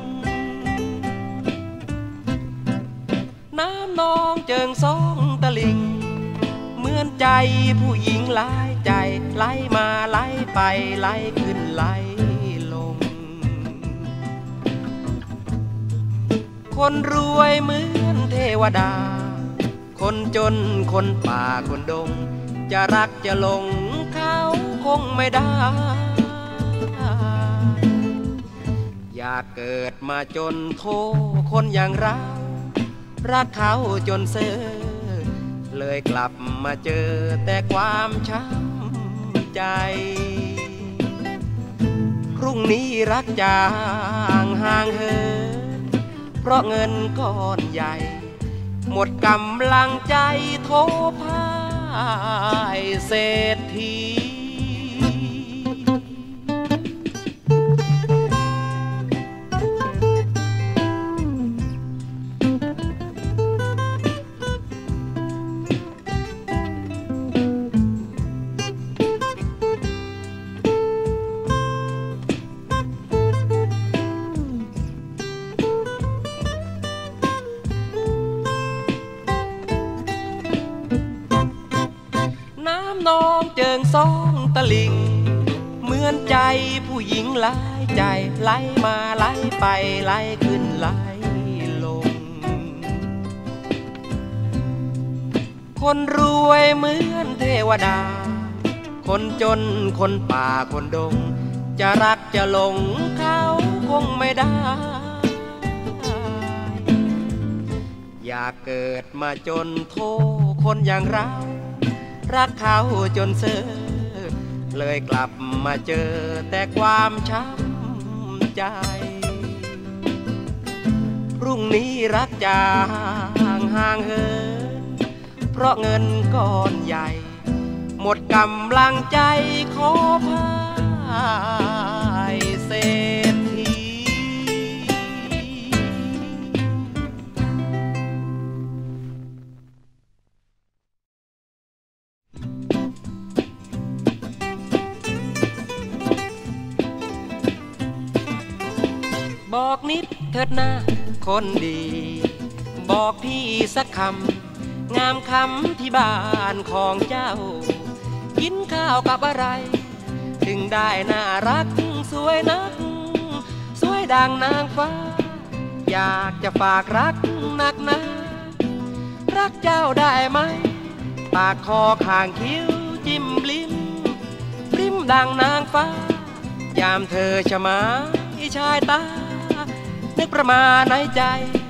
น้ำนองเจิงสองตะลิงเหมือนใจผู้หญิงหลายใจไหลมาไหลไปไหลขึ้นไหลคนรวยเหมือนเทวดาคนจนคนป่าคนดงจะรักจะหลงเขาคงไม่ได้อยากเกิดมาจนโทคนอย่างเรารักเขาจนเซ่อเลยกลับมาเจอแต่ความช้ำใจพรุ่งนี้รักจางห่างเหินเพราะเงินก้อนใหญ่หมดกำลังใจโทพ่ายเศรษฐีน้องเจิงสองตะลิงเหมือนใจผู้หญิงหลายใจไหลมาไหลไปไหลขึ้นไหลลงคนรวยเหมือนเทวดาคนจนคนป่าคนดงจะรักจะหลงเขาคงไม่ได้อยากเกิดมาจนโทคนอย่างเรารักเขาจนเซ่อเลยกลับมาเจอแต่ความช้ำใจพรุ่งนี้รักจางห่างเหินเพราะเงินก้อนใหญ่หมดกำลังใจขอพ่ายเศรษฐีบอกนิดเถิดนะคนดีบอกพี่สักคำงามคำที่บ้านของเจ้ากินข้าวกับอะไรถึงได้น่ารักสวยนักสวยดังนางฟ้าอยากจะฝากรักนักนะรักเจ้าได้ไหมปากคอข้างคิ้วจิ้มลิ้มปริ้มดังนางฟ้ายามเธอชะมาชายตานึกประมาณในใจ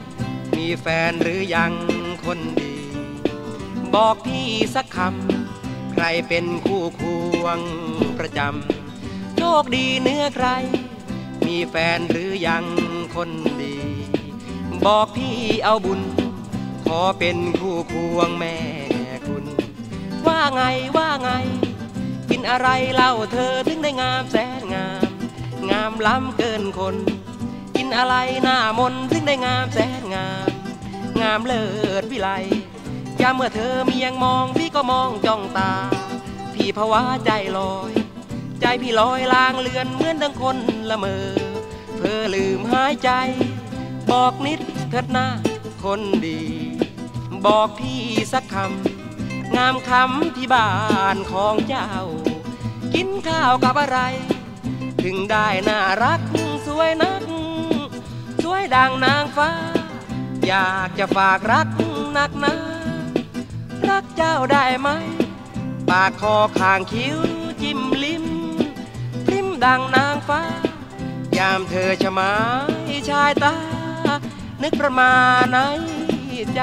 มีแฟนหรือยังคนดีบอกพี่สักคำใครเป็นคู่ควงประจำโชคดีเนื้อใครมีแฟนหรือยังคนดีบอกพี่เอาบุญขอเป็นคู่ควงแม่คุณว่าไงว่าไงกินอะไรเล่าเธอถึงได้งามแสนงามงามล้ำเกินคนกินอะไรหน้ามนถึงได้งามแสนงามงามเลิศวิไลยามเมื่อเธอมียังมองพี่ก็มองจ้องตาพี่ภาวะใจลอยใจพี่ลอยลางเลือนเหมือนดังคนละเมอเพ้อลืมหายใจบอกนิดเถิดหน้าคนดีบอกพี่สักคำงามคำที่บ้านของเจ้ากินข้าวกับอะไรถึงได้น่ารักสวยนักสวยดังนางฟ้าอยากจะฝากรักนักนะรักเจ้าได้ไหมปากคอข้างคิ้วจิ้มลิ้มพริ้มดังนางฟ้ายามเธอชะมายชายตานึกประมาณในใจ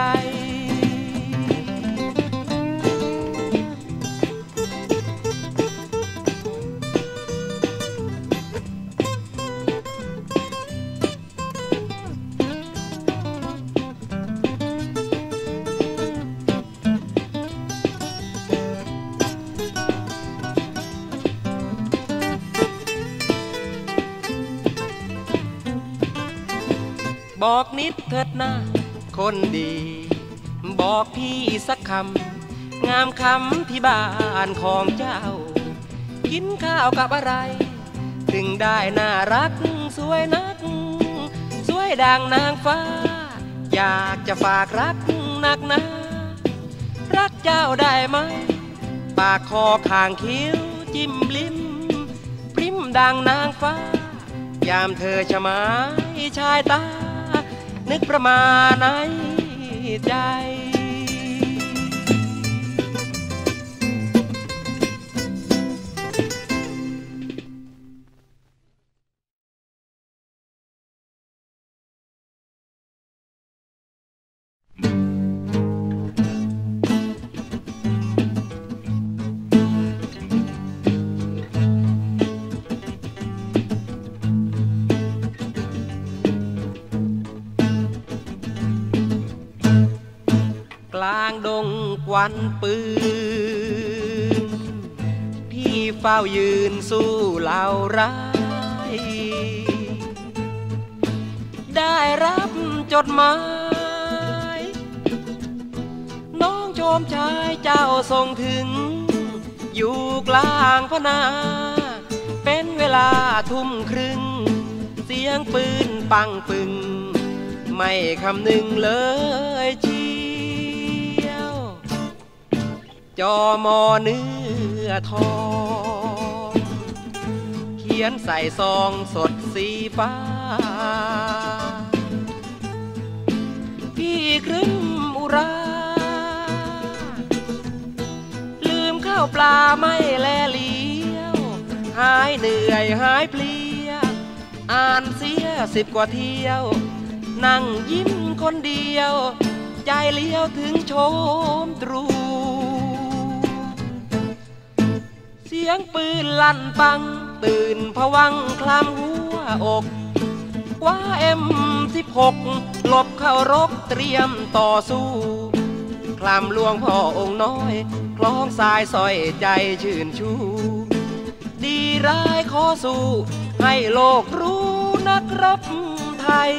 บอกนิดเถิดนะคนดีบอกพี่สักคำงามคำที่บ้านของเจ้ากินข้าวกับอะไรถึงได้น่ารักสวยนักสวยดังนางฟ้าอยากจะฝากรักนักนะรักเจ้าได้ไหมปากคอข้างคิ้วจิ้มลิ้มพริ้มดังนางฟ้ายามเธอชะมายชายตานึกประมาณในใจกลางดงควันปืนพี่เฝ้ายืนสู้เหล่าร้ายได้รับจดหมายน้องโจมชายเจ้าส่งถึงอยู่กลางพนาเป็นเวลาทุ่มครึ่งเสียงปืนปังปึงไม่คำนึงเลยจอมอเนื้อทองเขียนใส่ซองสดสีฟ้าพี่ครึ้มอุราลืมข้าวปลาไม่แลเลี้ยวหายเหนื่อยหายเพลียอ่านเสีย10 กว่าเที่ยวนั่งยิ้มคนเดียวใจเลี้ยวถึงโชมตรูเสียงปืนลั่นปังตื่นผวังคลำหัวอกคว้าM16หลบเข้ารบเตรียมต่อสู้คลำหลวงพ่อองค์น้อยคล้องสายสอยใจชื่นชูดีร้ายขอสู้ให้โลกรู้นักรบไทย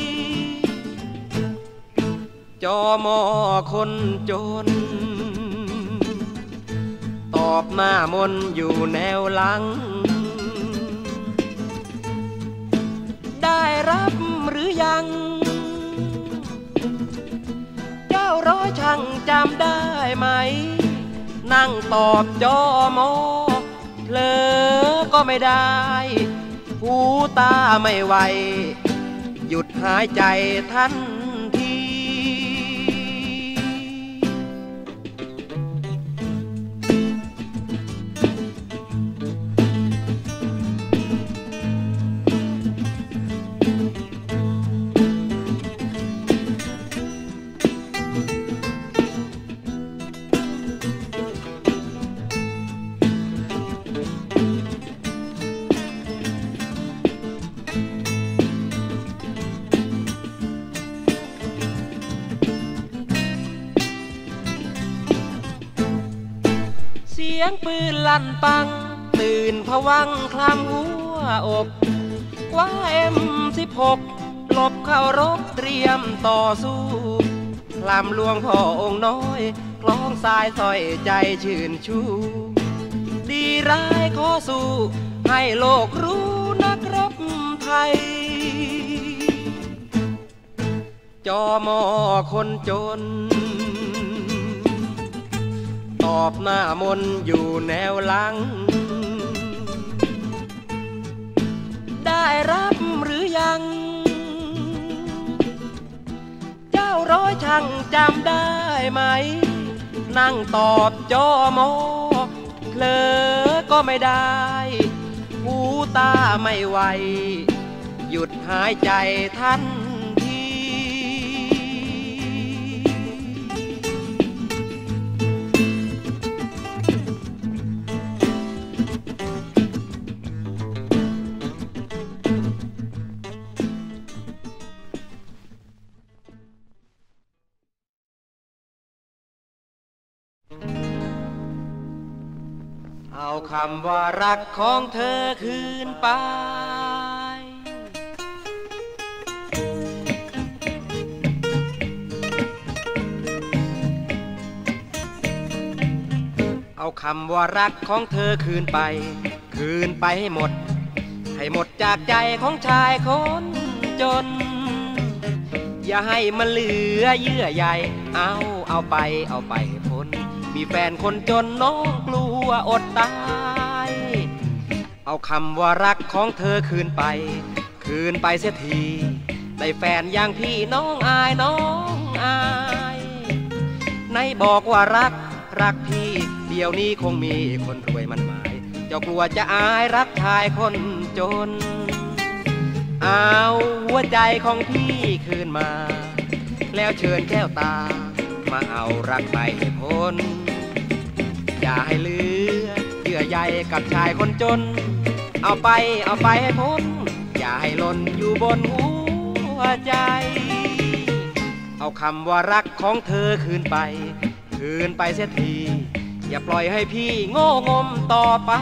จอมอคนจนตอบหน้ามนอยู่แนวหลังได้รับหรือยังเจ้าร้อยช่างจำได้ไหมนั่งตอบจอมอเผลอก็ไม่ได้หูตาไม่ไหวหยุดหายใจทันยงปืนลั่นปังตื่นผวังคลำหัวอกว่าM16หลบเข้ารบเตรียมต่อสู้คลำหลวงพ่อองค์น้อยคล้องสายสร้อยใจชื่นชูดีร้ายขอสู้ให้โลกรู้นักรบไทยจอมอคนจนตอบหน้ามนอยู่แนวหลังได้รับหรือยังเจ้าร้อยช่างจำได้ไหมนั่งตอบจอมอเผลอก็ไม่ได้หูตาไม่ไหวหยุดหายใจทันทีเอาคำว่ารักของเธอคืนไปเอาคำว่ารักของเธอคืนไปคืนไปให้หมดให้หมดจากใจของชายคนจนอย่าให้มันเหลือเยื่อใยเอาไปให้พ้นมีแฟนคนจนน้องกลัวอดตายเอาคำว่ารักของเธอคืนไปเสียทีได้แฟนอย่างพี่น้องอายในบอกว่ารักพี่เดี๋ยวนี้คงมีคนรวยมันหมายเจ้ากลัวจะอายรักชายคนจนเอาหัวใจของพี่คืนมาแล้วเชิญแก้วตามาเอารักไปให้พ้นอย่าให้เหลือเยื่อใยกับชายคนจนเอาไปให้พ้นอย่าให้หล่นอยู่บนหัวใจเอาคำว่ารักของเธอคืนไปเสียทีอย่าปล่อยให้พี่โง่งมต่อไป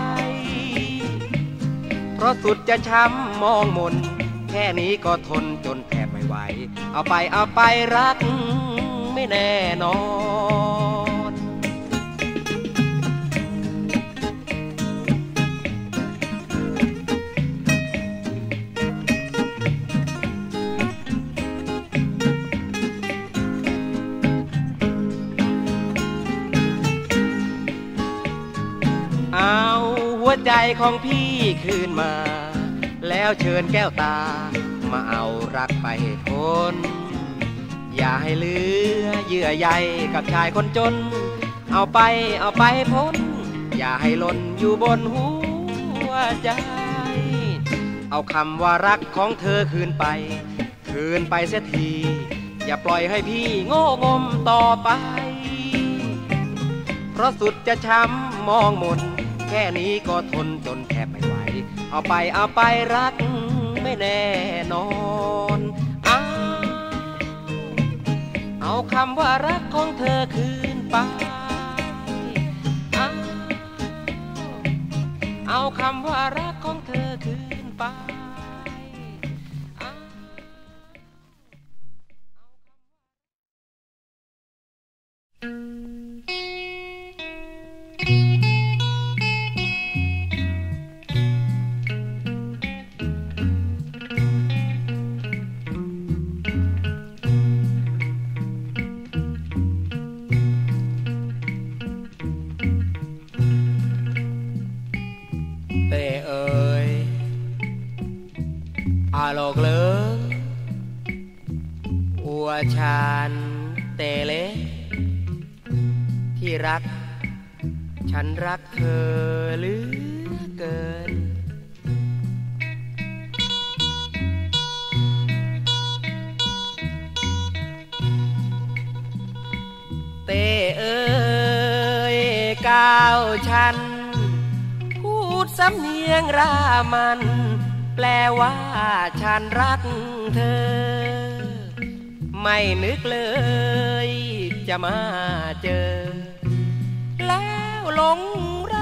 เพราะสุดจะช้ำมองมนแค่นี้ก็ทนจนแทบไม่ไหวเอาไปรักไม่แน่นอนเอาหัวใจของพี่คืนมาแล้วเชิญแก้วตามาเอารักไปให้พ้นอย่าให้เหลือเยื่อใยกับชายคนจนเอาไปให้พ้นอย่าให้หล่นอยู่บนหัวใจเอาคำว่ารักของเธอคืนไปเสียทีอย่าปล่อยให้พี่โง่งมต่อไปเพราะสุดจะช้ำมองมนแค่นี้ก็ทนจนแทบไม่ไหวเอาไปรักไม่แน่นอนเอาคำว่ารักของเธอคืนไปเอาคำว่ารักของเธอคืนไปโลกเลิกอัวชานเตเลที่รักฉันรักเธอเหลือเกินเตเอ้ยก้าวฉันพูดสำเนียงรามันแปลว่าฉันรักเธอไม่นึกเลยจะมาเจอแล้วหลงรั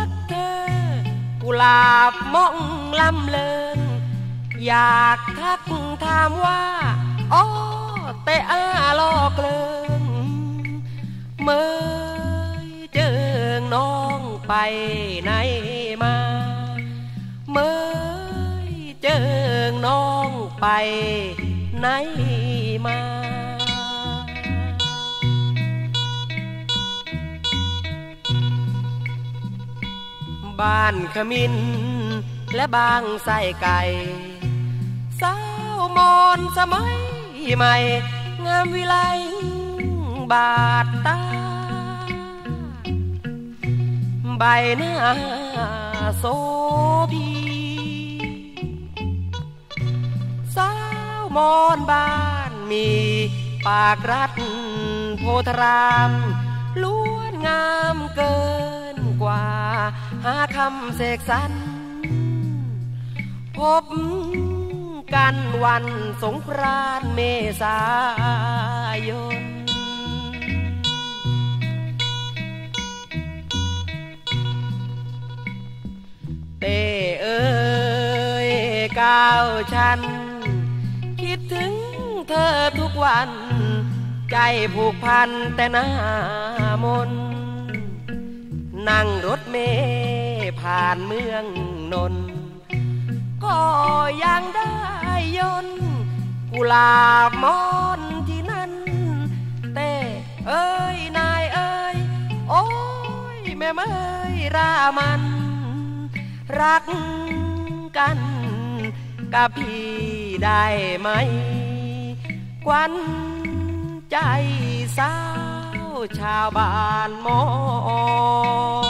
กุหลาบมองลำเลิงอยากทักถามว่าอ๋อแต่อาลอกเลิงเมื่อเจอน้องไปไหนมาเมื่อเจอน้องไปไหนมาบ้านขมิ้นและบางไส้ไก่สาวมอนสมัยใหม่งามวิไลบาดตาใบหน้าโสภีสาวมอนบ้านมีปากรัดโพธารามล้วนงามเกินกว่าหาคำเสกสรรพบกันวันสงกรานต์เมษายนเต้เอ้ยก้าวฉันคิดถึงเธอทุกวันใจผูกพันแต่หน้ามนนั่งรถเมล์ผ่านเมืองนนท์ก็ยังได้ยนต์กุหลาบมอนที่นั่นเต้เอ้ยนายเอ้ยโอ้ยแม่เอ้ยรามันรักกันกับพี่ได้ไหมควันใจสาวชาวบ้านมอ